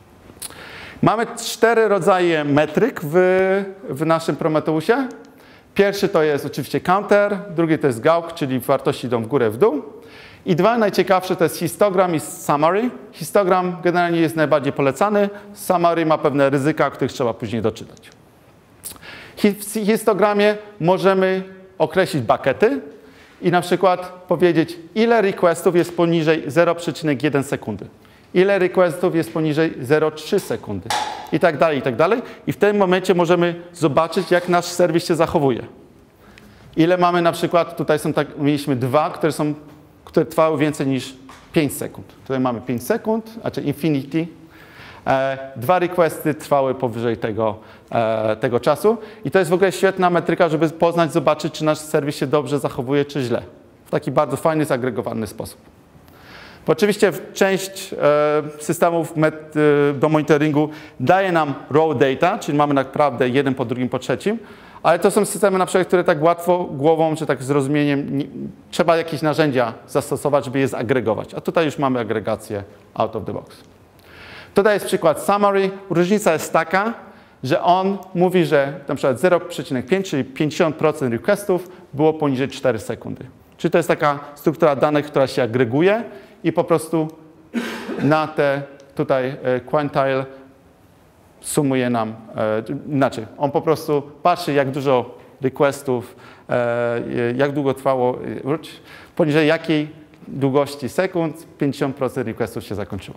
Mamy 4 rodzaje metryk w naszym Prometheusie. Pierwszy to jest oczywiście counter, drugi to jest gałk, czyli wartości idą w górę, w dół. I dwa najciekawsze to jest histogram i summary. Histogram generalnie jest najbardziej polecany, summary ma pewne ryzyka, o których trzeba później doczytać. W histogramie możemy określić buckety i na przykład powiedzieć, ile requestów jest poniżej 0,1 sekundy. Ile requestów jest poniżej 0,3 sekundy i tak dalej, i tak dalej. I w tym momencie możemy zobaczyć, jak nasz serwis się zachowuje. Ile mamy na przykład, tutaj są mieliśmy dwa, które trwały więcej niż 5 sekund. Tutaj mamy 5 sekund, znaczy infinity. Dwa requesty trwały powyżej tego czasu. I to jest w ogóle świetna metryka, żeby poznać, zobaczyć, czy nasz serwis się dobrze zachowuje, czy źle. W taki bardzo fajny, zagregowany sposób. Bo oczywiście część systemów do monitoringu daje nam raw data, czyli mamy naprawdę jeden po drugim, po trzecim, ale to są systemy na przykład, które tak łatwo głową, czy tak zrozumieniem, trzeba jakieś narzędzia zastosować, żeby je zagregować. A tutaj już mamy agregację out of the box. Tutaj jest przykład summary. Różnica jest taka, że on mówi, że na przykład 0,5, czyli 50% requestów było poniżej 4 sekundy. Czyli to jest taka struktura danych, która się agreguje i po prostu na te tutaj quantile sumuje nam, inaczej, on po prostu patrzy, jak dużo requestów, jak długo trwało, poniżej jakiej długości sekund 50% requestów się zakończyło.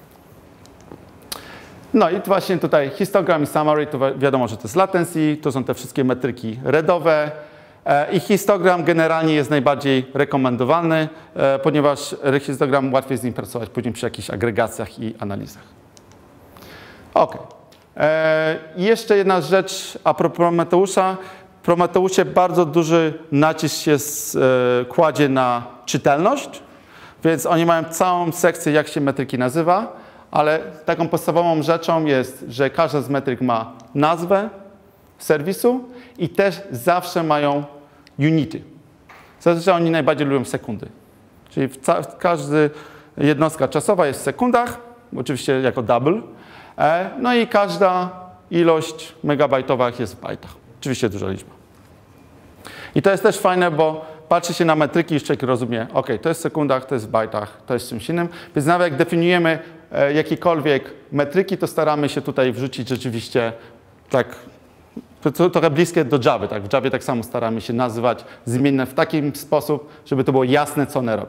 No i właśnie tutaj histogram i summary, to wiadomo, że to jest latency, to są te wszystkie metryki redowe i histogram generalnie jest najbardziej rekomendowany, ponieważ histogram łatwiej z nim pracować później przy jakichś agregacjach i analizach. OK. Jeszcze jedna rzecz a propos Prometeusza. W Prometeusie bardzo duży nacisk się kładzie na czytelność, więc oni mają całą sekcję, jak się metryki nazywa, ale taką podstawową rzeczą jest, że każda z metryk ma nazwę serwisu i też zawsze mają unity. Zazwyczaj oni najbardziej lubią sekundy. Czyli każda jednostka czasowa jest w sekundach, oczywiście jako double. No i każda ilość megabajtowa jest w bajtach. Oczywiście duża liczba. I to jest też fajne, bo patrzy się na metryki i człowiek rozumie, OK, to jest w sekundach, to jest w bajtach, to jest czymś innym. Więc nawet jak definiujemy jakiekolwiek metryki, to staramy się tutaj wrzucić rzeczywiście tak trochę bliskie do Java. Tak? W Javie tak samo staramy się nazywać zmienne w taki sposób, żeby to było jasne, co one robią.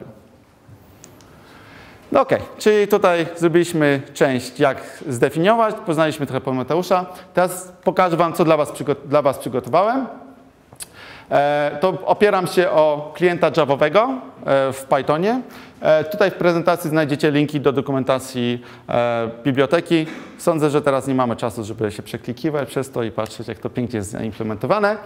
No OK, czyli tutaj zrobiliśmy część, jak zdefiniować, poznaliśmy trochę Prometeusza. Teraz pokażę wam, co dla was przygotowałem. To opieram się o klienta Javowego w Pythonie. Tutaj w prezentacji znajdziecie linki do dokumentacji biblioteki. Sądzę, że teraz nie mamy czasu, żeby się przeklikiwać przez to i patrzeć, jak to pięknie jest zaimplementowane.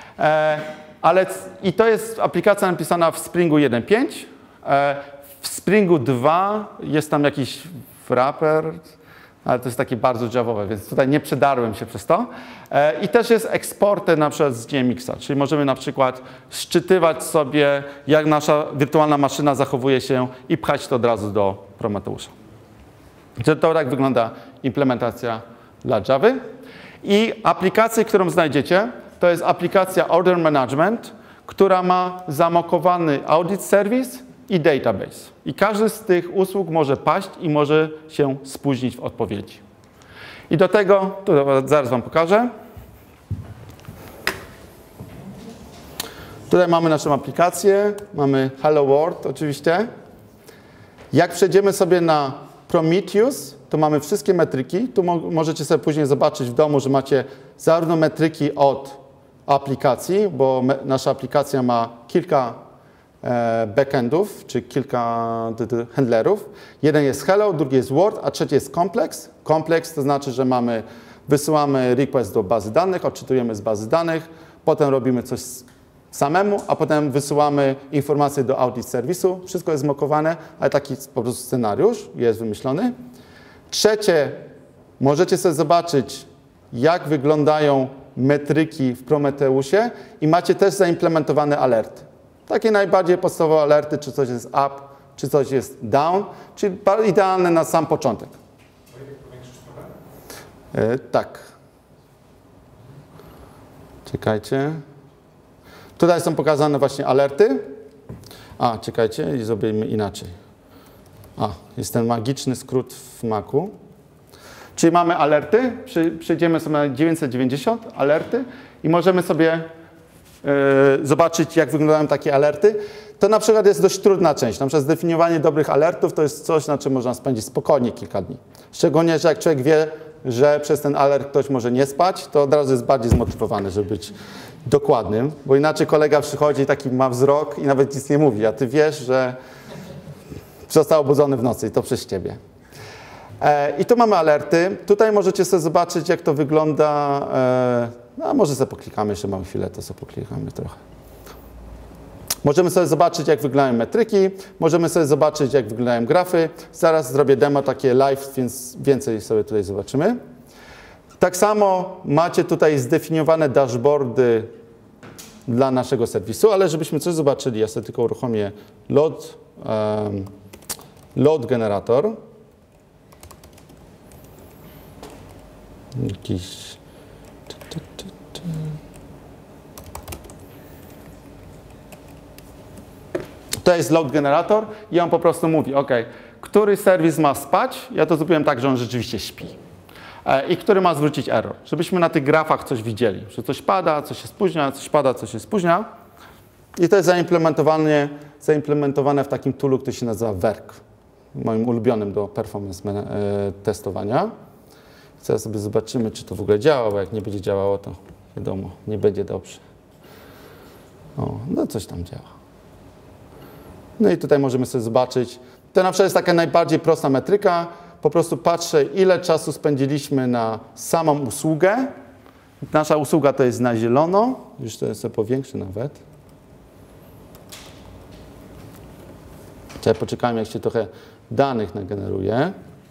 I to jest aplikacja napisana w Springu 1.5. W Springu 2 jest tam jakiś wrapper, ale to jest takie bardzo javowe, więc tutaj nie przedarłem się przez to. I też jest eksporter na przykład z GMX-a, czyli możemy na przykład szczytywać sobie, jak nasza wirtualna maszyna zachowuje się i pchać to od razu do Prometeusza. To tak wygląda implementacja dla Javy. I aplikacja, którą znajdziecie, to jest aplikacja Order Management, która ma zamokowany audit service i database. I każdy z tych usług może paść i może się spóźnić w odpowiedzi. I do tego, to zaraz wam pokażę. Tutaj mamy naszą aplikację, mamy Hello World oczywiście. Jak przejdziemy sobie na Prometheus, to mamy wszystkie metryki. Tu możecie sobie później zobaczyć w domu, że macie zarówno metryki od aplikacji, bo nasza aplikacja ma kilka backendów, czy kilka handlerów. Jeden jest hello, drugi jest word, a trzeci jest complex. Complex to znaczy, że wysyłamy request do bazy danych, odczytujemy z bazy danych, potem robimy coś samemu, a potem wysyłamy informacje do audit serwisu. Wszystko jest zmokowane, ale taki po prostu scenariusz jest wymyślony. Trzecie, możecie sobie zobaczyć, jak wyglądają metryki w Prometeusie i macie też zaimplementowane alerty. Takie najbardziej podstawowe alerty, czy coś jest up, czy coś jest down, czyli idealne na sam początek. Tak. Czekajcie. Tutaj są pokazane właśnie alerty. A, czekajcie, i zrobimy inaczej. A, jest ten magiczny skrót w Macu. Czyli mamy alerty, przejdziemy sobie na 990, alerty i możemy sobie zobaczyć, jak wyglądają takie alerty. To na przykład jest dość trudna część. Na przykład zdefiniowanie dobrych alertów to jest coś, na czym można spędzić spokojnie kilka dni. Szczególnie, że jak człowiek wie, że przez ten alert ktoś może nie spać, to od razu jest bardziej zmotywowany, żeby być dokładnym, bo inaczej kolega przychodzi, taki ma wzrok i nawet nic nie mówi, a ty wiesz, że został obudzony w nocy i to przez ciebie. I tu mamy alerty. Tutaj możecie sobie zobaczyć, jak to wygląda. No, może sobie poklikamy jeszcze małą chwilę, to sobie poklikamy trochę. Możemy sobie zobaczyć, jak wyglądają metryki, możemy sobie zobaczyć, jak wyglądają grafy. Zaraz zrobię demo takie live, więc więcej sobie tutaj zobaczymy. Tak samo macie tutaj zdefiniowane dashboardy dla naszego serwisu, ale żebyśmy coś zobaczyli, ja sobie tylko uruchomię load generator. Jakiś... To jest load generator i on po prostu mówi, ok, który serwis ma spać? Ja to zrobiłem tak, że on rzeczywiście śpi. I który ma zwrócić error, żebyśmy na tych grafach coś widzieli, że coś pada, coś się spóźnia, coś pada, coś się spóźnia. I to jest zaimplementowane w takim toolu, który się nazywa Werk, moim ulubionym do performance testowania. Teraz sobie zobaczymy, czy to w ogóle działa, bo jak nie będzie działało, to wiadomo, nie będzie dobrze. O, no coś tam działa. No i tutaj możemy sobie zobaczyć. To na przykład jest taka najbardziej prosta metryka. Po prostu patrzę, ile czasu spędziliśmy na samą usługę. Nasza usługa to jest na zielono. Już to sobie powiększę nawet. Czekaj, poczekajmy, jak się trochę danych nageneruje.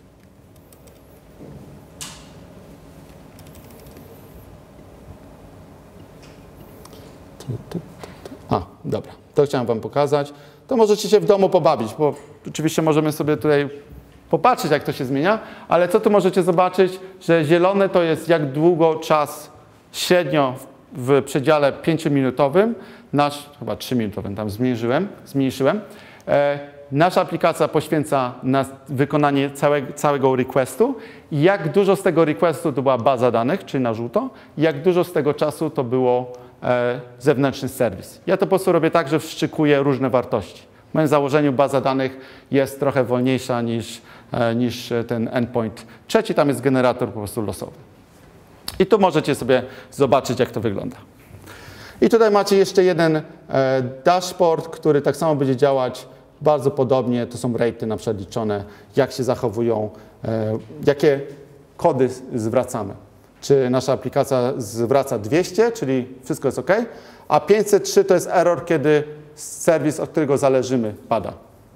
A, dobra. To chciałem wam pokazać. To możecie się w domu pobawić, bo oczywiście możemy sobie tutaj popatrzeć, jak to się zmienia, ale co tu możecie zobaczyć, że zielone to jest jak długo czas średnio w przedziale 5-minutowym, nasz, chyba 3-minutowym, tam zmniejszyłem. Nasza aplikacja poświęca na wykonanie całego requestu i jak dużo z tego requestu to była baza danych, czyli na żółto, i jak dużo z tego czasu to było zewnętrzny serwis. Ja to po prostu robię tak, że wszczykuję różne wartości. W moim założeniu baza danych jest trochę wolniejsza niż ten endpoint trzeci, tam jest generator po prostu losowy. I tu możecie sobie zobaczyć, jak to wygląda. I tutaj macie jeszcze jeden dashboard, który tak samo będzie działać bardzo podobnie. To są rate'y na przykład liczone, jak się zachowują, jakie kody zwracamy. Czy nasza aplikacja zwraca 200, czyli wszystko jest OK, a 503 to jest error, kiedy serwis, od którego zależymy, pada.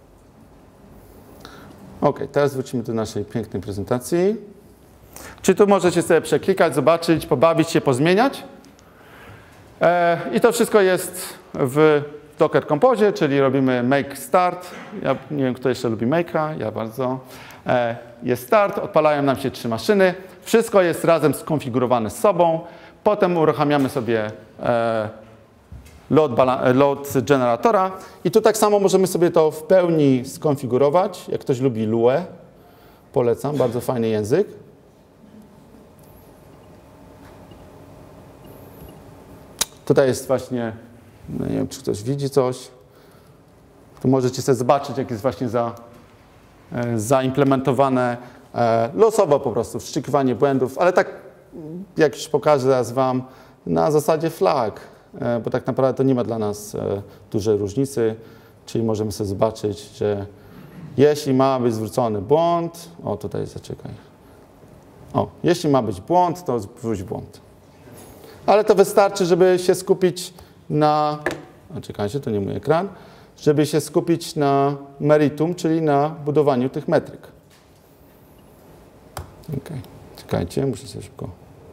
OK, teraz wrócimy do naszej pięknej prezentacji. Czy tu możecie sobie przeklikać, zobaczyć, pobawić się, pozmieniać. I to wszystko jest w Docker Compose, czyli robimy make start. Ja nie wiem, kto jeszcze lubi make'a, ja bardzo. Jest start, odpalają nam się 3 maszyny. Wszystko jest razem skonfigurowane z sobą. Potem uruchamiamy sobie load generatora i tu tak samo możemy sobie to w pełni skonfigurować. Jak ktoś lubi Lua, polecam, bardzo fajny język. Tutaj jest właśnie, no nie wiem, czy ktoś widzi coś. Tu możecie sobie zobaczyć, jak jest właśnie zaimplementowane losowo po prostu, wszczykiwanie błędów, ale tak jak już pokażę zaraz wam, na zasadzie flag, bo tak naprawdę to nie ma dla nas dużej różnicy, czyli możemy sobie zobaczyć, że jeśli ma być zwrócony błąd, o tutaj zaczekaj, jeśli ma być błąd, to zwróć błąd. Ale to wystarczy, żeby się skupić na, czekajcie, to nie mój ekran, żeby się skupić na meritum, czyli na budowaniu tych metryk. OK, czekajcie, muszę sobie szybko.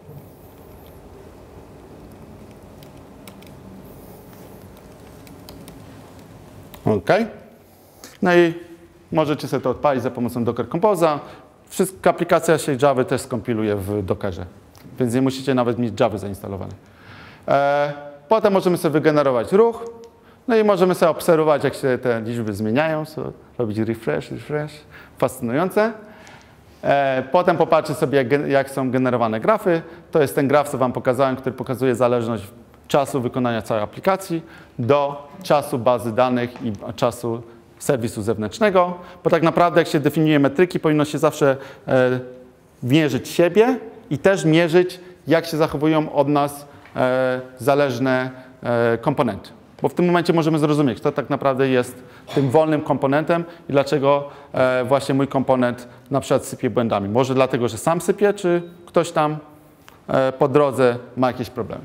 OK. No i możecie sobie to odpalić za pomocą Docker Compose'a. Wszystka aplikacja się Java też skompiluje w Dockerze, więc nie musicie nawet mieć Java zainstalowane. Potem możemy sobie wygenerować ruch, no i możemy sobie obserwować, jak się te liczby zmieniają, robić refresh, fascynujące. Potem popatrzeć sobie, jak są generowane grafy. To jest ten graf, co wam pokazałem, który pokazuje zależność czasu wykonania całej aplikacji do czasu bazy danych i czasu serwisu zewnętrznego, bo tak naprawdę jak się definiuje metryki, powinno się zawsze mierzyć siebie i też mierzyć, jak się zachowują od nas zależne komponenty. Bo w tym momencie możemy zrozumieć, kto tak naprawdę jest tym wolnym komponentem i dlaczego właśnie mój komponent na przykład sypie błędami. Może dlatego, że sam sypie, czy ktoś tam po drodze ma jakieś problemy.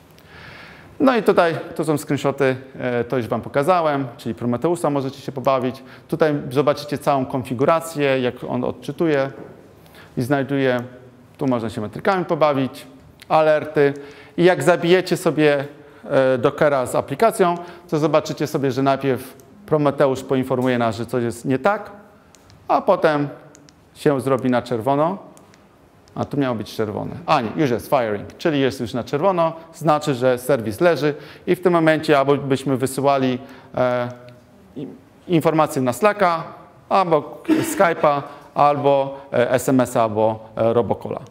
No i tutaj to są screenshoty, to już wam pokazałem, czyli Prometheusa możecie się pobawić. Tutaj zobaczycie całą konfigurację, jak on odczytuje i znajduje. Tu można się metrykami pobawić, alerty. I jak zabijecie sobie Dockera z aplikacją, to zobaczycie sobie, że najpierw Prometheusz poinformuje nas, że coś jest nie tak, a potem się zrobi na czerwono. A tu miało być czerwone. A nie, już jest firing, czyli jest już na czerwono, znaczy, że serwis leży i w tym momencie albo byśmy wysyłali informacje na Slacka, albo Skype'a, albo SMS-a, albo Robocalla.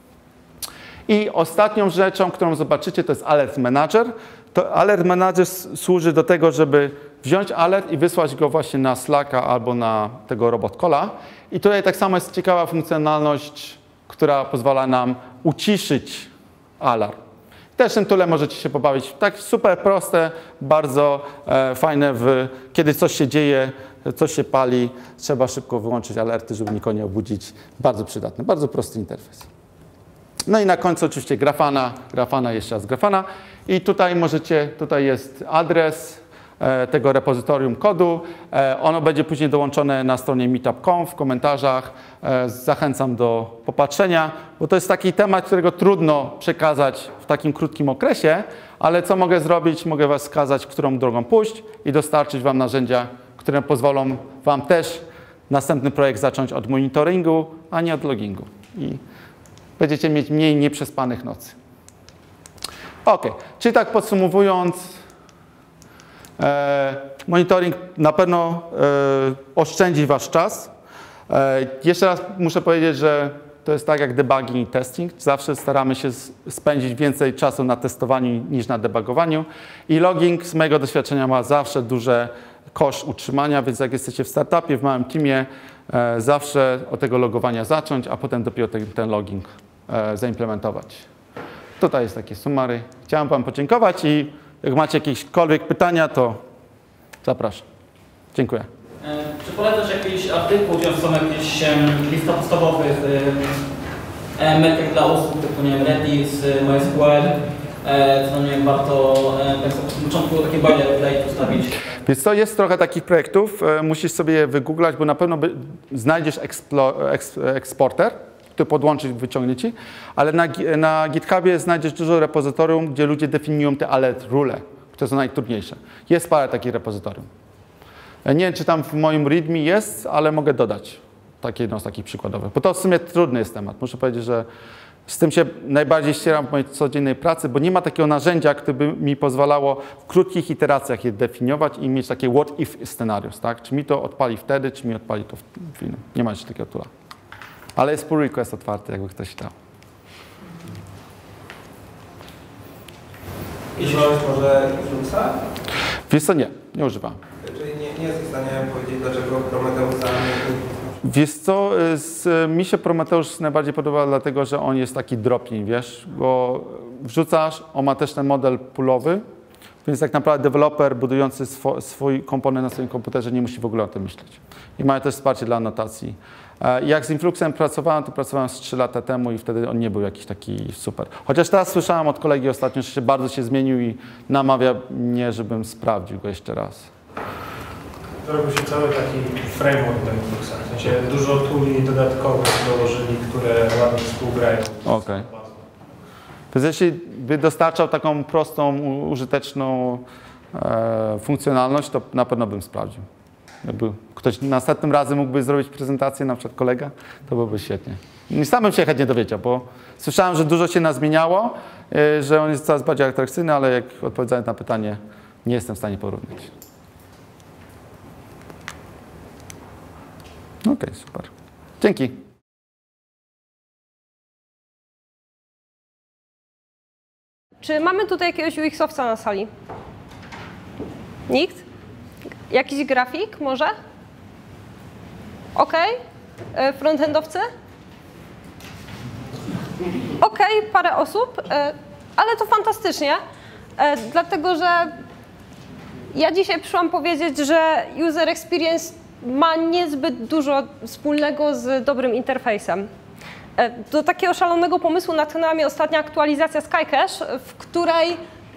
I ostatnią rzeczą, którą zobaczycie, to jest Alert Manager. To Alert Manager służy do tego, żeby wziąć alert i wysłać go właśnie na Slacka albo na tego Robocalla. I tutaj tak samo jest ciekawa funkcjonalność, która pozwala nam uciszyć alarm. Też tym tule możecie się pobawić. Tak super proste, bardzo fajne, kiedy coś się dzieje, coś się pali, trzeba szybko wyłączyć alerty, żeby nikogo nie obudzić. Bardzo przydatny, bardzo prosty interfejs. No i na końcu oczywiście Grafana, jeszcze raz Grafana. I tutaj jest adres tego repozytorium kodu. Ono będzie później dołączone na stronie meetup.com w komentarzach. Zachęcam do popatrzenia, bo to jest taki temat, którego trudno przekazać w takim krótkim okresie, ale co mogę zrobić? Mogę was wskazać, którą drogą pójść i dostarczyć wam narzędzia, które pozwolą wam też następny projekt zacząć od monitoringu, a nie od logingu. I będziecie mieć mniej nieprzespanych nocy. OK, czyli tak podsumowując, monitoring na pewno oszczędzi wasz czas. Jeszcze raz muszę powiedzieć, że to jest tak jak debugging i testing. Zawsze staramy się spędzić więcej czasu na testowaniu niż na debugowaniu. I logging z mojego doświadczenia ma zawsze duże koszt utrzymania, więc jak jesteście w startupie, w małym teamie, zawsze od tego logowania zacząć, a potem dopiero ten logging zaimplementować. Tutaj jest takie summary. Chciałem wam podziękować i jak macie jakiekolwiek pytania, to zapraszam. Dziękuję. Czy polecasz jakiś artykuł, gdzie są jakieś lista podstawowych metryk dla usług typu, nie wiem, Redis, MySQL, co nie wiem, warto tak na początku takie boilerplate ustawić? Więc to jest trochę takich projektów, musisz sobie je wygooglać, bo na pewno znajdziesz eksporter, który podłączyć, wyciągnie ci, ale na GitHubie znajdziesz dużo repozytorium, gdzie ludzie definiują te alert rule, które są najtrudniejsze. Jest parę takich repozytorium. Nie wiem, czy tam w moim readme jest, ale mogę dodać jedno z takich przykładowych, bo to w sumie trudny jest temat. Muszę powiedzieć, że z tym się najbardziej ścieram w mojej codziennej pracy, bo nie ma takiego narzędzia, które by mi pozwalało w krótkich iteracjach je definiować i mieć takie what if scenariusz, tak? Czy mi to odpali wtedy, czy mi odpali to w innym. Nie ma jeszcze takiego tula. Ale jest pull request otwarty, jakby ktoś chciał. Używałeś może Fluxa? Wiesz co, nie używam. Czyli nie jesteś w stanie powiedzieć, dlaczego Prometheusa nie... Wiesz co, mi się Prometheusz najbardziej podoba, dlatego że on jest taki drop-in, wiesz, bo wrzucasz, on ma też ten model pullowy, więc tak naprawdę deweloper budujący swój komponent na swoim komputerze nie musi w ogóle o tym myśleć. I mają też wsparcie dla anotacji. Jak z Influxem pracowałem, to pracowałem z 3 lata temu i wtedy on nie był jakiś taki super. Chociaż teraz słyszałem od kolegi ostatnio, że bardzo się zmienił i namawia mnie, żebym sprawdził go jeszcze raz. Zrobił się cały taki framework do Influxa. W sensie dużo tooli dodatkowych dołożyli, które ładnie współgrają. Okej. Więc jeśli by dostarczał taką prostą, użyteczną funkcjonalność, to na pewno bym sprawdził. Jakby ktoś następnym razem mógłby zrobić prezentację, na przykład kolega, to byłoby świetnie. Sam bym się chętnie dowiedział, bo słyszałem, że dużo się nazmieniało, że on jest coraz bardziej atrakcyjny, ale jak odpowiadając na pytanie, nie jestem w stanie porównać. Okej, super. Dzięki. Czy mamy tutaj jakiegoś UX-owca na sali? Nikt? Jakiś grafik może? Okej. Frontendowcy? Okej, parę osób, ale to fantastycznie, dlatego że ja dzisiaj przyszłam powiedzieć, że user experience ma niezbyt dużo wspólnego z dobrym interfejsem. Do takiego szalonego pomysłu natchnęła mnie ostatnia aktualizacja SkyCache, w której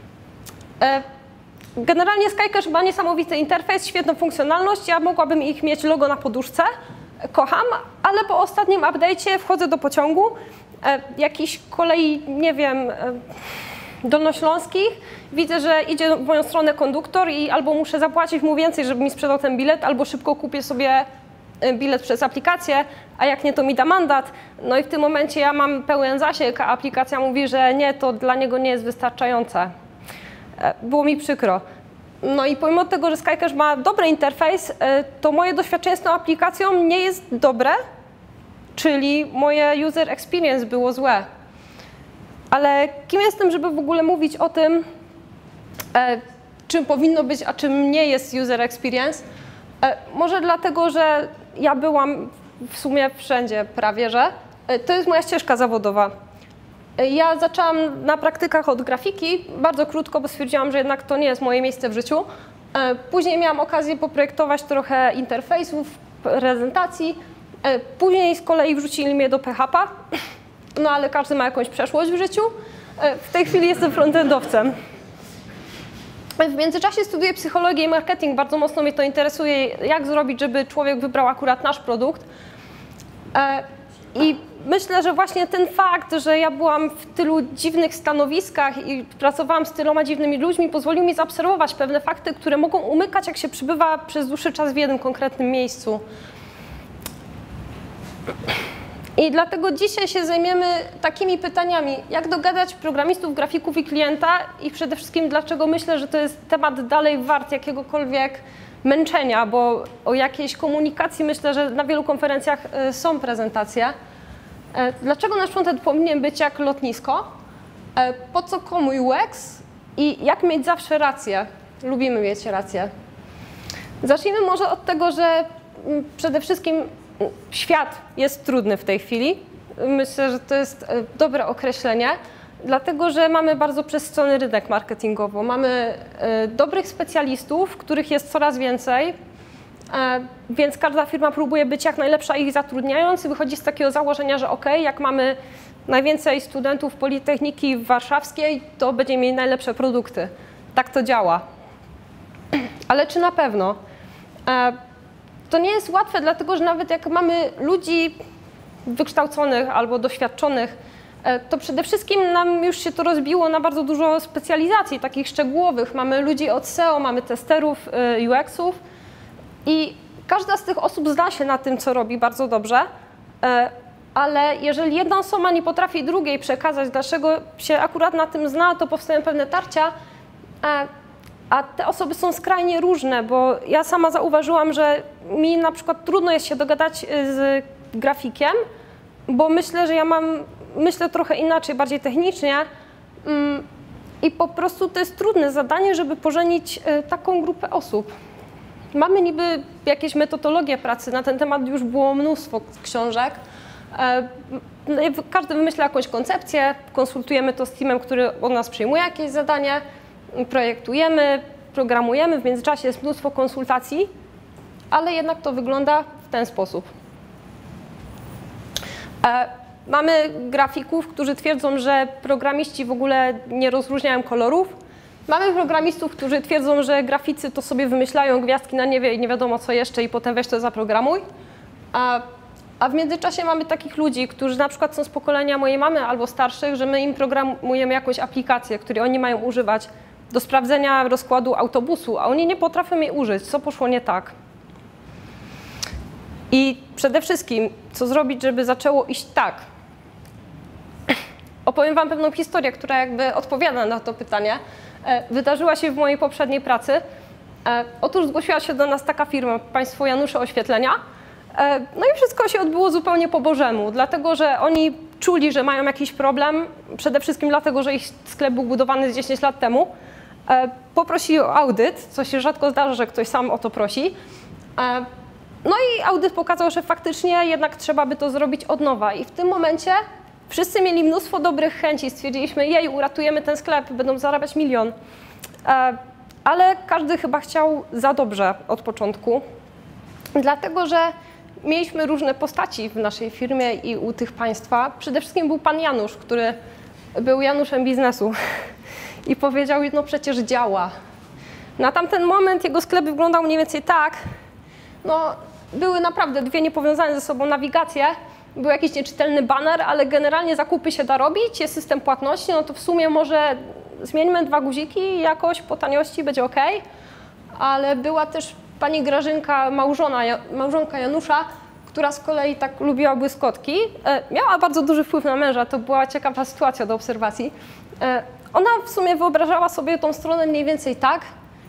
generalnie SkyCache ma niesamowity interfejs, świetną funkcjonalność, ja mogłabym ich mieć logo na poduszce, kocham, ale po ostatnim update'cie wchodzę do pociągu, jakiś kolei, nie wiem, dolnośląskich, widzę, że idzie w moją stronę konduktor i albo muszę zapłacić mu więcej, żeby mi sprzedał ten bilet, albo szybko kupię sobie bilet przez aplikację, a jak nie, to mi da mandat. No i w tym momencie ja mam pełen zasięg, a aplikacja mówi, że nie, to dla niego nie jest wystarczające. Było mi przykro. No i pomimo tego, że SkyCache ma dobry interfejs, to moje doświadczenie z tą aplikacją nie jest dobre, czyli moje user experience było złe. Ale kim jestem, żeby w ogóle mówić o tym, czym powinno być, a czym nie jest user experience? Może dlatego, że ja byłam w sumie wszędzie prawie, że to jest moja ścieżka zawodowa. Ja zaczęłam na praktykach od grafiki, bardzo krótko, bo stwierdziłam, że jednak to nie jest moje miejsce w życiu. Później miałam okazję poprojektować trochę interfejsów, prezentacji. Później z kolei wrzucili mnie do PHP, no ale każdy ma jakąś przeszłość w życiu. W tej chwili jestem frontendowcem. W międzyczasie studiuję psychologię i marketing, bardzo mocno mnie to interesuje, jak zrobić, żeby człowiek wybrał akurat nasz produkt. I myślę, że właśnie ten fakt, że ja byłam w tylu dziwnych stanowiskach i pracowałam z tyloma dziwnymi ludźmi, pozwolił mi zaobserwować pewne fakty, które mogą umykać, jak się przybywa przez dłuższy czas w jednym konkretnym miejscu. I dlatego dzisiaj się zajmiemy takimi pytaniami, jak dogadać programistów, grafików i klienta i przede wszystkim dlaczego myślę, że to jest temat dalej wart jakiegokolwiek męczenia, bo o jakiejś komunikacji myślę, że na wielu konferencjach są prezentacje. Dlaczego nasz frontend powinien być jak lotnisko? Po co komu UX? I jak mieć zawsze rację? Lubimy mieć rację. Zacznijmy może od tego, że przede wszystkim świat jest trudny w tej chwili. Myślę, że to jest dobre określenie, dlatego że mamy bardzo przesycony rynek marketingowo. Mamy dobrych specjalistów, których jest coraz więcej, więc każda firma próbuje być jak najlepsza ich zatrudniając i wychodzi z takiego założenia, że ok, jak mamy najwięcej studentów Politechniki Warszawskiej, to będziemy mieli najlepsze produkty. Tak to działa. Ale czy na pewno? To nie jest łatwe, dlatego że nawet jak mamy ludzi wykształconych albo doświadczonych, to przede wszystkim nam już się to rozbiło na bardzo dużo specjalizacji, takich szczegółowych. Mamy ludzi od SEO, mamy testerów, UX-ów i każda z tych osób zna się na tym, co robi bardzo dobrze, ale jeżeli jedna osoba nie potrafi drugiej przekazać, dlaczego się akurat na tym zna, to powstają pewne tarcia, a te osoby są skrajnie różne, bo ja sama zauważyłam, że mi na przykład trudno jest się dogadać z grafikiem, bo myślę, że ja myślę trochę inaczej, bardziej technicznie i po prostu to jest trudne zadanie, żeby pożenić taką grupę osób. Mamy niby jakieś metodologie pracy, na ten temat już było mnóstwo książek. Każdy wymyśla jakąś koncepcję, konsultujemy to z teamem, który od nas przyjmuje jakieś zadanie, projektujemy, programujemy, w międzyczasie jest mnóstwo konsultacji, ale jednak to wygląda w ten sposób. Mamy grafików, którzy twierdzą, że programiści w ogóle nie rozróżniają kolorów. Mamy programistów, którzy twierdzą, że graficy to sobie wymyślają gwiazdki na niebie i nie wiadomo co jeszcze i potem weź to zaprogramuj. A w międzyczasie mamy takich ludzi, którzy na przykład są z pokolenia mojej mamy albo starszych, że my im programujemy jakąś aplikację, której oni mają używać do sprawdzenia rozkładu autobusu, a oni nie potrafią jej użyć. Co poszło nie tak? I przede wszystkim, co zrobić, żeby zaczęło iść tak? Opowiem wam pewną historię, która jakby odpowiada na to pytanie. Wydarzyła się w mojej poprzedniej pracy. Otóż zgłosiła się do nas taka firma, Państwo Janusze Oświetlenia. No i wszystko się odbyło zupełnie po bożemu, dlatego że oni czuli, że mają jakiś problem, przede wszystkim dlatego, że ich sklep był budowany 10 lat temu. Poprosili o audyt, co się rzadko zdarza, że ktoś sam o to prosi. No i audyt pokazał, że faktycznie jednak trzeba by to zrobić od nowa i w tym momencie wszyscy mieli mnóstwo dobrych chęci, stwierdziliśmy, jej, uratujemy ten sklep, będą zarabiać 1 000 000. Ale każdy chyba chciał za dobrze od początku, dlatego że mieliśmy różne postaci w naszej firmie i u tych państwa. Przede wszystkim był pan Janusz, który był Januszem biznesu i powiedział, no przecież działa. Na tamten moment jego sklep wyglądał mniej więcej tak, no były naprawdę 2 niepowiązane ze sobą nawigacje, był jakiś nieczytelny baner, ale generalnie zakupy się da robić, jest system płatności, no to w sumie może zmieńmy 2 guziki i jakoś po taniości będzie ok. Ale była też pani Grażynka, małżonka Janusza, która z kolei tak lubiła błyskotki. Miała bardzo duży wpływ na męża, to była ciekawa sytuacja do obserwacji. Ona w sumie wyobrażała sobie tą stronę mniej więcej tak,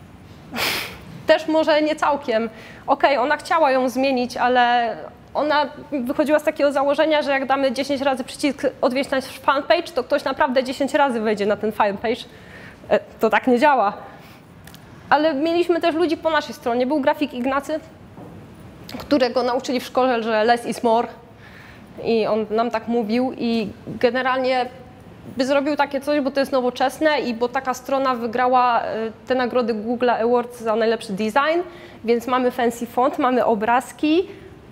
też może nie całkiem. Okej, ona chciała ją zmienić, ale ona wychodziła z takiego założenia, że jak damy 10 razy przycisk odwieźć na fanpage, to ktoś naprawdę 10 razy wejdzie na ten fanpage. To tak nie działa. Ale mieliśmy też ludzi po naszej stronie. Był grafik Ignacy, którego nauczyli w szkole, że less is more. I on nam tak mówił i generalnie by zrobił takie coś, bo to jest nowoczesne i bo taka strona wygrała te nagrody Google Awards za najlepszy design, więc mamy fancy font, mamy obrazki,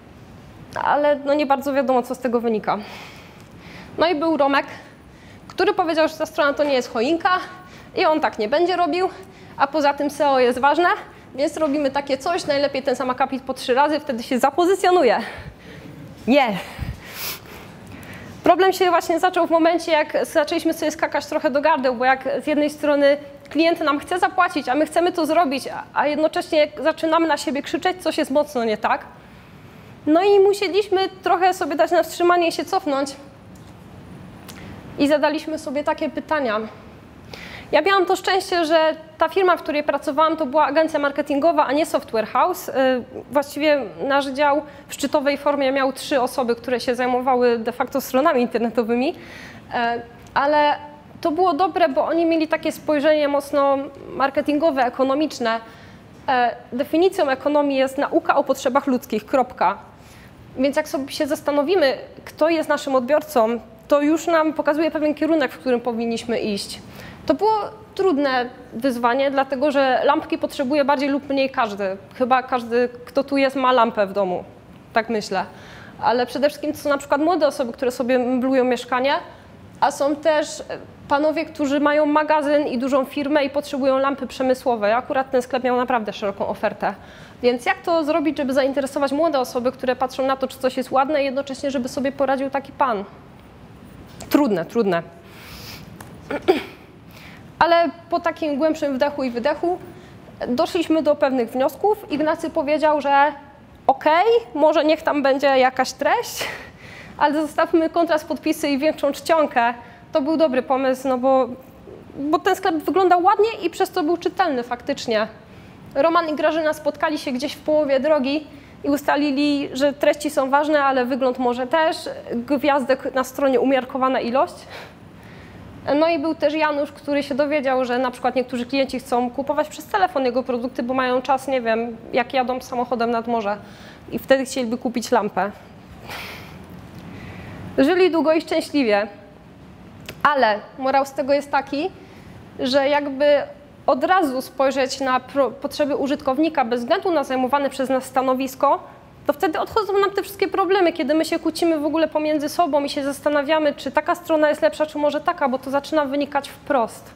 ale no nie bardzo wiadomo, co z tego wynika. No i był Romek, który powiedział, że ta strona to nie jest choinka i on tak nie będzie robił, a poza tym SEO jest ważne, więc robimy takie coś, najlepiej ten sam akapit po 3 razy, wtedy się zapozycjonuje. Nie. Problem się właśnie zaczął w momencie, jak zaczęliśmy sobie skakać trochę do gardeł, bo jak z jednej strony klient nam chce zapłacić, a my chcemy to zrobić, a jednocześnie zaczynamy na siebie krzyczeć, coś jest mocno nie tak. No i musieliśmy trochę sobie dać na wstrzymanie i się cofnąć. I zadaliśmy sobie takie pytania. Ja miałam to szczęście, że ta firma, w której pracowałam, to była agencja marketingowa, a nie software house. Właściwie nasz dział w szczytowej formie miał 3 osoby, które się zajmowały de facto stronami internetowymi. Ale to było dobre, bo oni mieli takie spojrzenie mocno marketingowe, ekonomiczne. Definicją ekonomii jest nauka o potrzebach ludzkich, kropka. Więc jak sobie się zastanowimy, kto jest naszym odbiorcą, to już nam pokazuje pewien kierunek, w którym powinniśmy iść. To było trudne wyzwanie, dlatego że lampki potrzebuje bardziej lub mniej każdy. Chyba każdy, kto tu jest, ma lampę w domu, tak myślę. Ale przede wszystkim to są na przykład młode osoby, które sobie meblują mieszkanie, a są też panowie, którzy mają magazyn i dużą firmę i potrzebują lampy przemysłowe. Akurat ten sklep miał naprawdę szeroką ofertę. Więc jak to zrobić, żeby zainteresować młode osoby, które patrzą na to, czy coś jest ładne i jednocześnie, żeby sobie poradził taki pan? Trudne, trudne. Ale po takim głębszym wdechu i wydechu doszliśmy do pewnych wniosków. Ignacy powiedział, że okej, może niech tam będzie jakaś treść, ale zostawmy kontrast, podpisy i większą czcionkę. To był dobry pomysł, no bo ten sklep wyglądał ładnie i przez to był czytelny faktycznie. Roman i Grażyna spotkali się gdzieś w połowie drogi i ustalili, że treści są ważne, ale wygląd może też. Gwiazdek na stronie umiarkowana ilość. No i był też Janusz, który się dowiedział, że na przykład niektórzy klienci chcą kupować przez telefon jego produkty, bo mają czas, nie wiem, jak jadą samochodem nad morze i wtedy chcieliby kupić lampę. Żyli długo i szczęśliwie, ale morał z tego jest taki, że jakby od razu spojrzeć na potrzeby użytkownika bez względu na zajmowane przez nas stanowisko, to wtedy odchodzą nam te wszystkie problemy, kiedy my się kłócimy w ogóle pomiędzy sobą i się zastanawiamy, czy taka strona jest lepsza, czy może taka, bo to zaczyna wynikać wprost.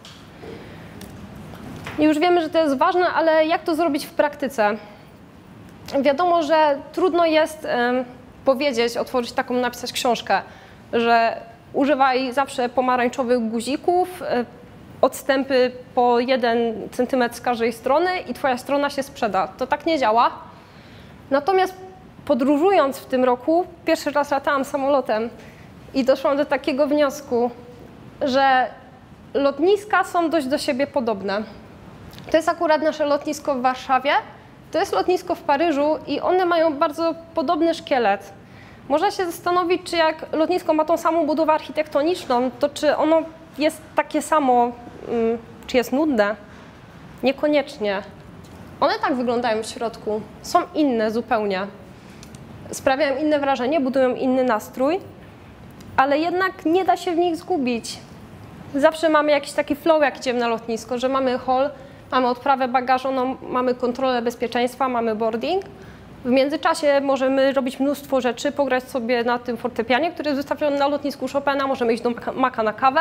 I już wiemy, że to jest ważne, ale jak to zrobić w praktyce? Wiadomo, że trudno jest powiedzieć, otworzyć taką, napisać książkę, że używaj zawsze pomarańczowych guzików, odstępy po 1 cm z każdej strony i twoja strona się sprzeda. To tak nie działa. Natomiast podróżując w tym roku, pierwszy raz latałam samolotem i doszłam do takiego wniosku, że lotniska są dość do siebie podobne. To jest akurat nasze lotnisko w Warszawie, to jest lotnisko w Paryżu i one mają bardzo podobny szkielet. Można się zastanowić, czy jak lotnisko ma tą samą budowę architektoniczną, to czy ono jest takie samo, czy jest nudne? Niekoniecznie. One tak wyglądają w środku, są inne zupełnie. Sprawiają inne wrażenie, budują inny nastrój, ale jednak nie da się w nich zgubić. Zawsze mamy jakiś taki flow, jak idziemy na lotnisko, że mamy hall, mamy odprawę bagażową, mamy kontrolę bezpieczeństwa, mamy boarding. W międzyczasie możemy robić mnóstwo rzeczy, pograć sobie na tym fortepianie, który jest wystawiony na lotnisku Chopina, możemy iść do Maka na kawę,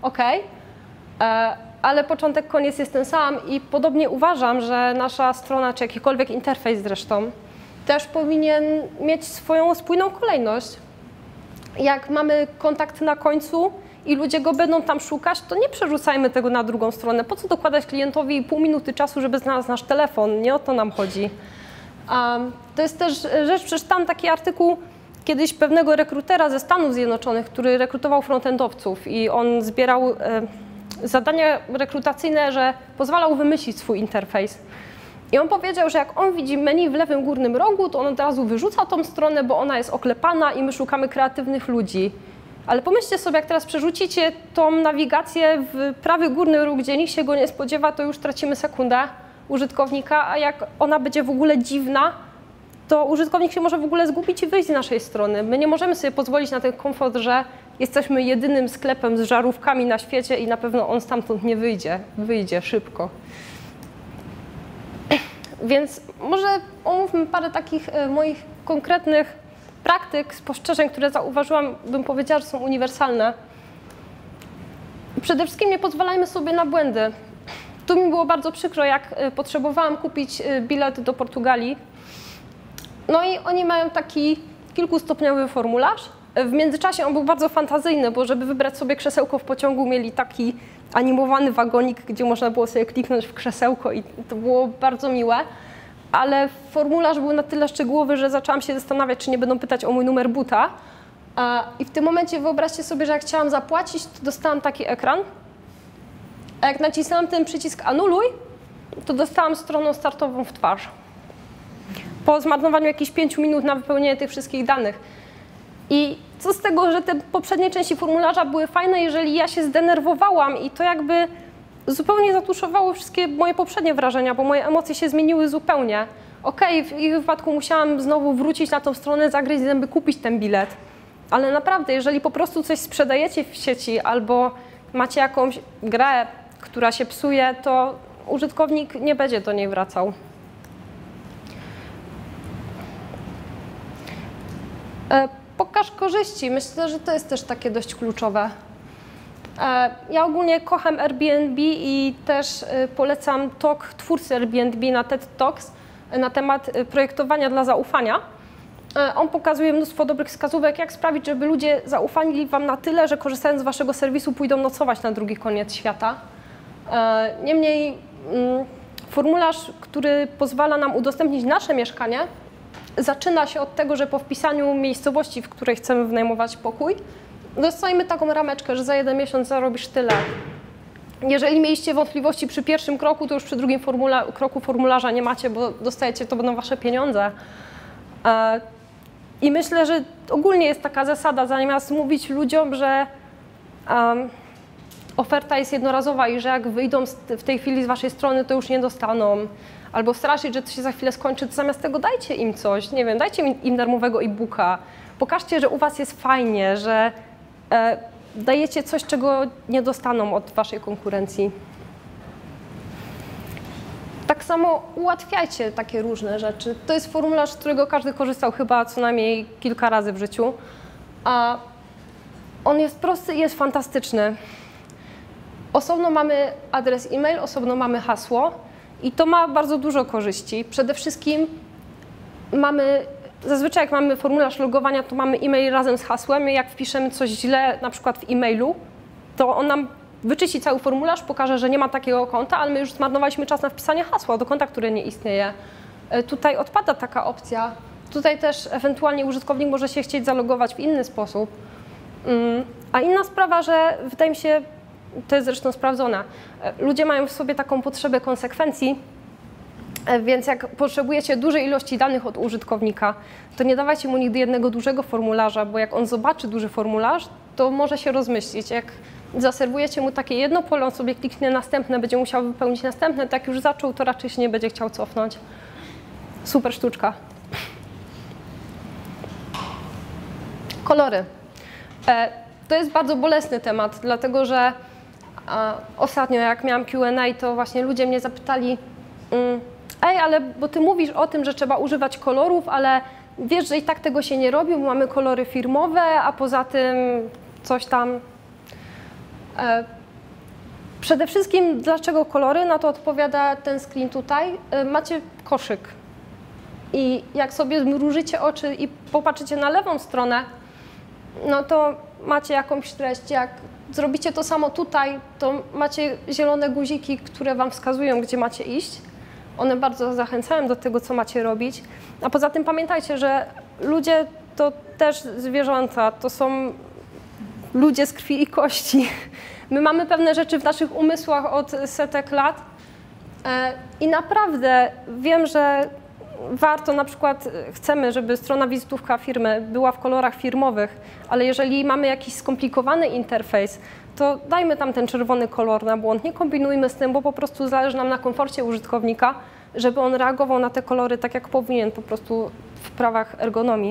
ale początek, koniec jest ten sam i podobnie uważam, że nasza strona, czy jakikolwiek interfejs zresztą, też powinien mieć swoją spójną kolejność. Jak mamy kontakt na końcu i ludzie go będą tam szukać, to nie przerzucajmy tego na drugą stronę. Po co dokładać klientowi pół minuty czasu, żeby znalazł nasz telefon? Nie o to nam chodzi. To jest też rzecz, przeczytałam taki artykuł kiedyś pewnego rekrutera ze Stanów Zjednoczonych, który rekrutował frontendowców i on zbierał zadania rekrutacyjne, że pozwalał wymyślić swój interfejs. I on powiedział, że jak on widzi menu w lewym górnym rogu, to on od razu wyrzuca tą stronę, bo ona jest oklepana i my szukamy kreatywnych ludzi. Ale pomyślcie sobie, jak teraz przerzucicie tą nawigację w prawy górny róg, gdzie nikt się go nie spodziewa, to już tracimy sekundę użytkownika, a jak ona będzie w ogóle dziwna, to użytkownik się może w ogóle zgubić i wyjść z naszej strony. My nie możemy sobie pozwolić na ten komfort, że jesteśmy jedynym sklepem z żarówkami na świecie i na pewno on stamtąd nie wyjdzie. Wyjdzie szybko. Więc może omówmy parę takich moich konkretnych praktyk, spostrzeżeń, które zauważyłam, bym powiedziała, że są uniwersalne. Przede wszystkim nie pozwalajmy sobie na błędy. Tu mi było bardzo przykro, jak potrzebowałam kupić bilet do Portugalii. No i oni mają taki kilkustopniowy formularz. W międzyczasie on był bardzo fantazyjny, bo żeby wybrać sobie krzesełko w pociągu, mieli taki animowany wagonik, gdzie można było sobie kliknąć w krzesełko i to było bardzo miłe. Ale formularz był na tyle szczegółowy, że zaczęłam się zastanawiać, czy nie będą pytać o mój numer buta. I w tym momencie wyobraźcie sobie, że jak chciałam zapłacić, to dostałam taki ekran. A jak nacisnęłam ten przycisk anuluj, to dostałam stroną startową w twarz. Po zmarnowaniu jakichś 5 minut na wypełnienie tych wszystkich danych. I co z tego, że te poprzednie części formularza były fajne, jeżeli ja się zdenerwowałam i to jakby zupełnie zatuszowało wszystkie moje poprzednie wrażenia, bo moje emocje się zmieniły zupełnie. Okej, w ich wypadku musiałam znowu wrócić na tą stronę, zagryźć zęby, kupić ten bilet. Ale naprawdę, jeżeli po prostu coś sprzedajecie w sieci albo macie jakąś grę, która się psuje, to użytkownik nie będzie do niej wracał. Pokaż korzyści. Myślę, że to jest też takie dość kluczowe. Ja ogólnie kocham Airbnb i też polecam talk twórcy Airbnb na TED Talks na temat projektowania dla zaufania. On pokazuje mnóstwo dobrych wskazówek, jak sprawić, żeby ludzie zaufali Wam na tyle, że korzystając z Waszego serwisu pójdą nocować na drugi koniec świata. Niemniej formularz, który pozwala nam udostępnić nasze mieszkanie, zaczyna się od tego, że po wpisaniu miejscowości, w której chcemy wynajmować pokój, dostajemy taką rameczkę, że za 1 miesiąc zarobisz tyle. Jeżeli mieliście wątpliwości przy pierwszym kroku, to już przy drugim kroku formularza nie macie, bo dostajecie, to będą Wasze pieniądze. I myślę, że ogólnie jest taka zasada, zamiast mówić ludziom, że oferta jest jednorazowa i że jak wyjdą w tej chwili z Waszej strony, to już nie dostaną, albo straszyć, że to się za chwilę skończy, to zamiast tego dajcie im coś, nie wiem, dajcie im darmowego e-booka, pokażcie, że u Was jest fajnie, że dajecie coś, czego nie dostaną od Waszej konkurencji. Tak samo ułatwiajcie takie różne rzeczy. To jest formularz, z którego każdy korzystał chyba co najmniej kilka razy w życiu. A on jest prosty i jest fantastyczny. Osobno mamy adres e-mail, osobno mamy hasło i to ma bardzo dużo korzyści. Przede wszystkim zazwyczaj jak mamy formularz logowania, to mamy e-mail razem z hasłem i jak wpiszemy coś źle, na przykład w e-mailu, to on nam wyczyści cały formularz, pokaże, że nie ma takiego konta, ale my już zmarnowaliśmy czas na wpisanie hasła do konta, które nie istnieje. Tutaj odpada taka opcja, Tutaj też ewentualnie użytkownik może się chcieć zalogować w inny sposób. A inna sprawa, że wydaje mi się, to jest zresztą sprawdzone, ludzie mają w sobie taką potrzebę konsekwencji, więc jak potrzebujecie dużej ilości danych od użytkownika, to nie dawajcie mu nigdy jednego dużego formularza, bo jak on zobaczy duży formularz, to może się rozmyślić. Jak zaserwujecie mu takie jedno pole, on sobie kliknie następne, będzie musiał wypełnić następne, tak już zaczął, to raczej się nie będzie chciał cofnąć. Super sztuczka. Kolory. To jest bardzo bolesny temat, dlatego że ostatnio jak miałam Q&A, to właśnie ludzie mnie zapytali, ej, ale bo ty mówisz o tym, że trzeba używać kolorów, ale wiesz, że i tak tego się nie robi, bo mamy kolory firmowe, a poza tym coś tam. Przede wszystkim dlaczego kolory? Na to odpowiada ten screen tutaj. Macie koszyk i jak sobie zmrużycie oczy i popatrzycie na lewą stronę, no to macie jakąś treść. Jak zrobicie to samo tutaj, to macie zielone guziki, które wam wskazują, gdzie macie iść. One bardzo zachęcają do tego, co macie robić. A poza tym pamiętajcie, że ludzie to też zwierzęta, to są ludzie z krwi i kości. My mamy pewne rzeczy w naszych umysłach od setek lat i naprawdę wiem, że warto, na przykład chcemy, żeby strona wizytówka firmy była w kolorach firmowych, ale jeżeli mamy jakiś skomplikowany interfejs, to dajmy tam ten czerwony kolor na błąd, nie kombinujmy z tym, bo po prostu zależy nam na komforcie użytkownika, żeby on reagował na te kolory tak, jak powinien, po prostu w prawach ergonomii.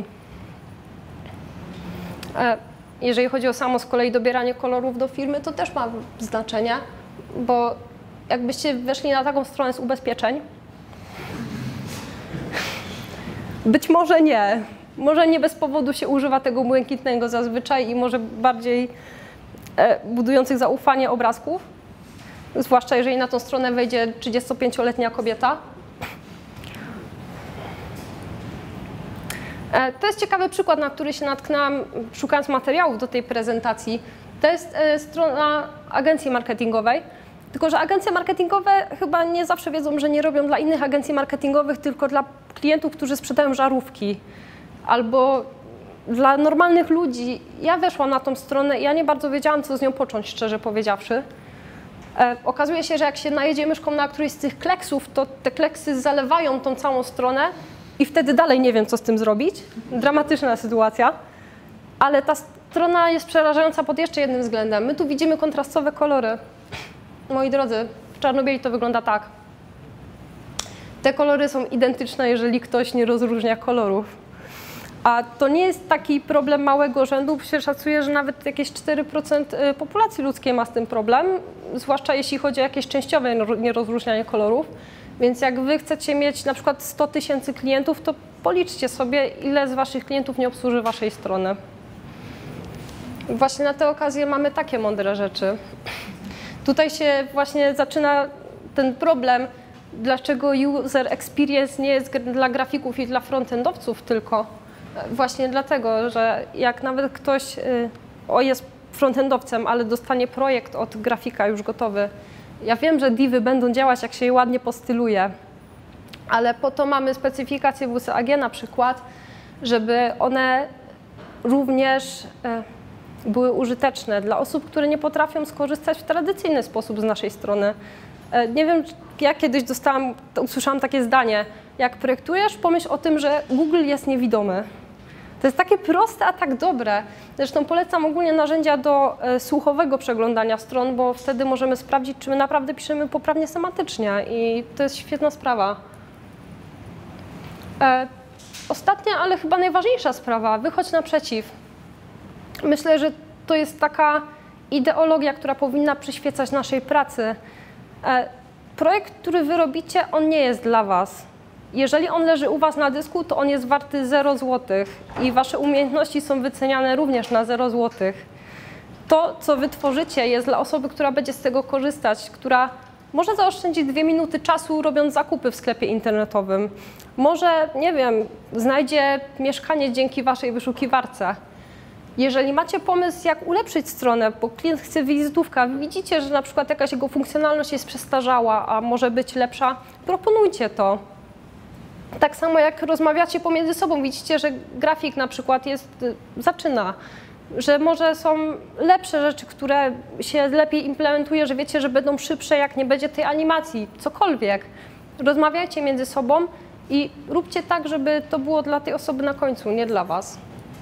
Jeżeli chodzi o samo z kolei dobieranie kolorów do firmy, to też ma znaczenie, bo jakbyście weszli na taką stronę z ubezpieczeń, być może nie. Może nie bez powodu się używa tego błękitnego zazwyczaj i może bardziej budujących zaufanie obrazków, zwłaszcza jeżeli na tą stronę wejdzie 35-letnia kobieta. To jest ciekawy przykład, na który się natknęłam, szukając materiałów do tej prezentacji. To jest strona agencji marketingowej, tylko że agencje marketingowe chyba nie zawsze wiedzą, że nie robią dla innych agencji marketingowych, tylko dla klientów, którzy sprzedają żarówki albo dla normalnych ludzi. Ja weszłam na tą stronę i ja nie bardzo wiedziałam, co z nią począć, szczerze powiedziawszy. Okazuje się, że jak się najedzie myszką na któryś z tych kleksów, to te kleksy zalewają tą całą stronę i wtedy dalej nie wiem, co z tym zrobić. Dramatyczna sytuacja, ale ta strona jest przerażająca pod jeszcze jednym względem. My tu widzimy kontrastowe kolory. Moi drodzy, w czarno-bieli to wygląda tak. Te kolory są identyczne, jeżeli ktoś nie rozróżnia kolorów. A to nie jest taki problem małego rzędu, bo się szacuje, że nawet jakieś 4% populacji ludzkiej ma z tym problem, zwłaszcza jeśli chodzi o jakieś częściowe nierozróżnianie kolorów. Więc jak wy chcecie mieć na przykład 100 000 klientów, to policzcie sobie, ile z waszych klientów nie obsłuży waszej strony. Właśnie na tę okazję mamy takie mądre rzeczy. Tutaj się właśnie zaczyna ten problem, dlaczego user experience nie jest dla grafików i dla frontendowców tylko. Właśnie dlatego, że jak nawet ktoś jest frontendowcem, ale dostanie projekt od grafika już gotowy. Ja wiem, że divy będą działać, jak się je ładnie postyluje, ale po to mamy specyfikację WCAG na przykład, żeby one również były użyteczne dla osób, które nie potrafią skorzystać w tradycyjny sposób z naszej strony. Nie wiem, ja kiedyś usłyszałam takie zdanie, jak projektujesz, pomyśl o tym, że Google jest niewidomy. To jest takie proste, a tak dobre. Zresztą polecam ogólnie narzędzia do słuchowego przeglądania stron, bo wtedy możemy sprawdzić, czy my naprawdę piszemy poprawnie semantycznie i to jest świetna sprawa. Ostatnia, ale chyba najważniejsza sprawa, wychodź naprzeciw. Myślę, że to jest taka ideologia, która powinna przyświecać naszej pracy. Projekt, który wy robicie, on nie jest dla was. Jeżeli on leży u was na dysku, to on jest warty 0 zł i wasze umiejętności są wyceniane również na 0 zł. To, co wy tworzycie, jest dla osoby, która będzie z tego korzystać, która może zaoszczędzić 2 minuty czasu, robiąc zakupy w sklepie internetowym. Może, nie wiem, znajdzie mieszkanie dzięki waszej wyszukiwarce. Jeżeli macie pomysł, jak ulepszyć stronę, bo klient chce wizytówkę, widzicie, że na przykład jakaś jego funkcjonalność jest przestarzała, a może być lepsza, proponujcie to. Tak samo jak rozmawiacie pomiędzy sobą, widzicie, że grafik na przykład zaczyna, że może są lepsze rzeczy, które się lepiej implementuje, że wiecie, że będą szybsze, jak nie będzie tej animacji, cokolwiek. Rozmawiajcie między sobą i róbcie tak, żeby to było dla tej osoby na końcu, nie dla was.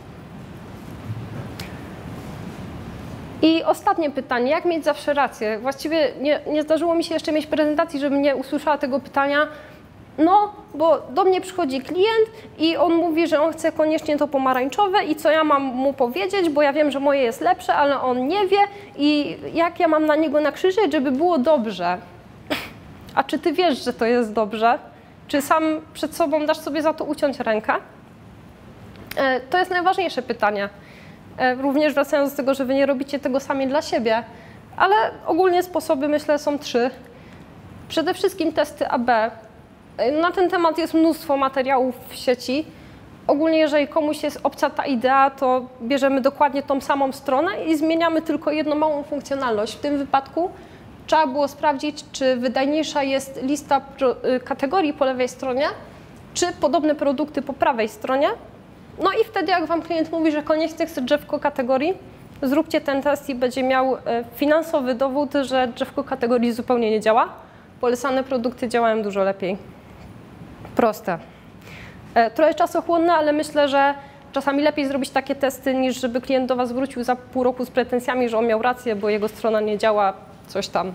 I ostatnie pytanie, jak mieć zawsze rację? Właściwie nie zdarzyło mi się jeszcze mieć prezentacji, żebym nie usłyszała tego pytania. No, bo do mnie przychodzi klient i on mówi, że on chce koniecznie to pomarańczowe i co ja mam mu powiedzieć, bo ja wiem, że moje jest lepsze, ale on nie wie i jak ja mam na niego nakrzyczeć, żeby było dobrze. A czy ty wiesz, że to jest dobrze? Czy sam przed sobą dasz sobie za to uciąć rękę? To jest najważniejsze pytanie. Również wracając do tego, że wy nie robicie tego sami dla siebie, ale ogólnie sposoby, myślę, są 3. Przede wszystkim testy AB. Na ten temat jest mnóstwo materiałów w sieci. Ogólnie, jeżeli komuś jest obca ta idea, to bierzemy dokładnie tą samą stronę i zmieniamy tylko jedną małą funkcjonalność. W tym wypadku trzeba było sprawdzić, czy wydajniejsza jest lista kategorii po lewej stronie, czy podobne produkty po prawej stronie. No i wtedy, jak wam klient mówi, że koniecznie chce drzewko kategorii, zróbcie ten test i będzie miał finansowy dowód, że drzewko kategorii zupełnie nie działa. Polecane produkty działają dużo lepiej. Proste. Trochę czasochłonne, ale myślę, że czasami lepiej zrobić takie testy, niż żeby klient do was wrócił za pół roku z pretensjami, że on miał rację, bo jego strona nie działa, coś tam.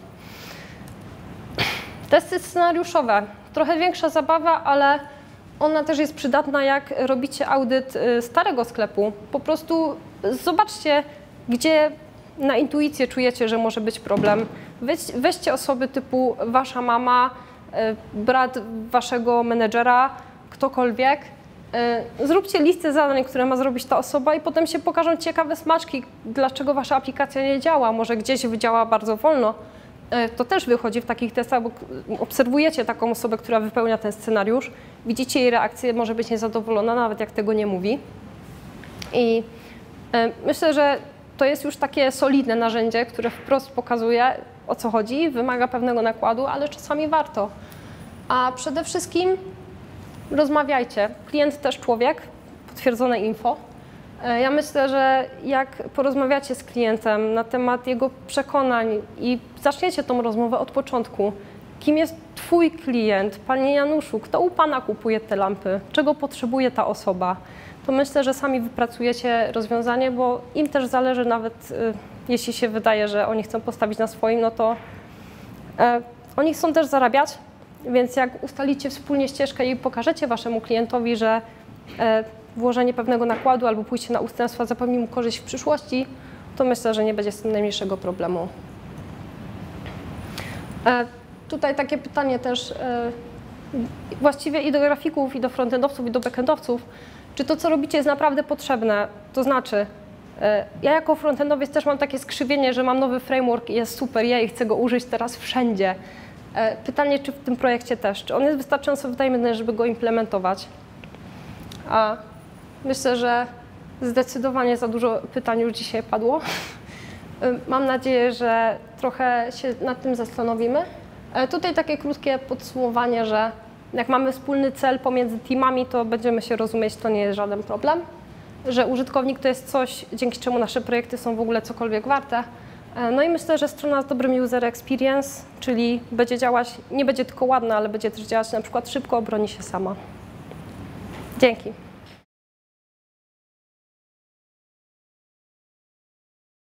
Testy scenariuszowe. Trochę większa zabawa, ale ona też jest przydatna, jak robicie audyt starego sklepu. Po prostu zobaczcie, gdzie na intuicję czujecie, że może być problem. Weźcie osoby typu wasza mama, brat waszego menedżera, ktokolwiek. Zróbcie listę zadań, które ma zrobić ta osoba i potem się pokażą ciekawe smaczki, dlaczego wasza aplikacja nie działa. Może gdzieś działa bardzo wolno. To też wychodzi w takich testach, bo obserwujecie taką osobę, która wypełnia ten scenariusz, widzicie jej reakcję, może być niezadowolona, nawet jak tego nie mówi. I myślę, że to jest już takie solidne narzędzie, które wprost pokazuje, o co chodzi, wymaga pewnego nakładu, ale czasami warto. A przede wszystkim rozmawiajcie. Klient też człowiek, potwierdzone info. Ja myślę, że jak porozmawiacie z klientem na temat jego przekonań i zaczniecie tą rozmowę od początku, kim jest twój klient, panie Januszu, kto u pana kupuje te lampy, czego potrzebuje ta osoba, to myślę, że sami wypracujecie rozwiązanie, bo im też zależy, nawet jeśli się wydaje, że oni chcą postawić na swoim, no to oni chcą też zarabiać, więc jak ustalicie wspólnie ścieżkę i pokażecie waszemu klientowi, że włożenie pewnego nakładu albo pójście na ustępstwa zapewni mu korzyść w przyszłości, to myślę, że nie będzie z tym najmniejszego problemu. Tutaj takie pytanie też właściwie i do grafików, i do frontendowców, i do backendowców. Czy to, co robicie, jest naprawdę potrzebne? To znaczy, ja jako frontendowiec też mam takie skrzywienie, że mam nowy framework i jest super, ja chcę go użyć teraz wszędzie. Pytanie, czy w tym projekcie też? Czy on jest wystarczająco wydajny, żeby go implementować? A myślę, że zdecydowanie za dużo pytań już dzisiaj padło. Mam nadzieję, że trochę się nad tym zastanowimy. Tutaj takie krótkie podsumowanie, że jak mamy wspólny cel pomiędzy teamami, to będziemy się rozumieć, to nie jest żaden problem. Że użytkownik to jest coś, dzięki czemu nasze projekty są w ogóle cokolwiek warte. No i myślę, że strona z dobrym user experience, czyli będzie działać, nie będzie tylko ładna, ale będzie też działać na przykład szybko, obroni się sama. Dzięki.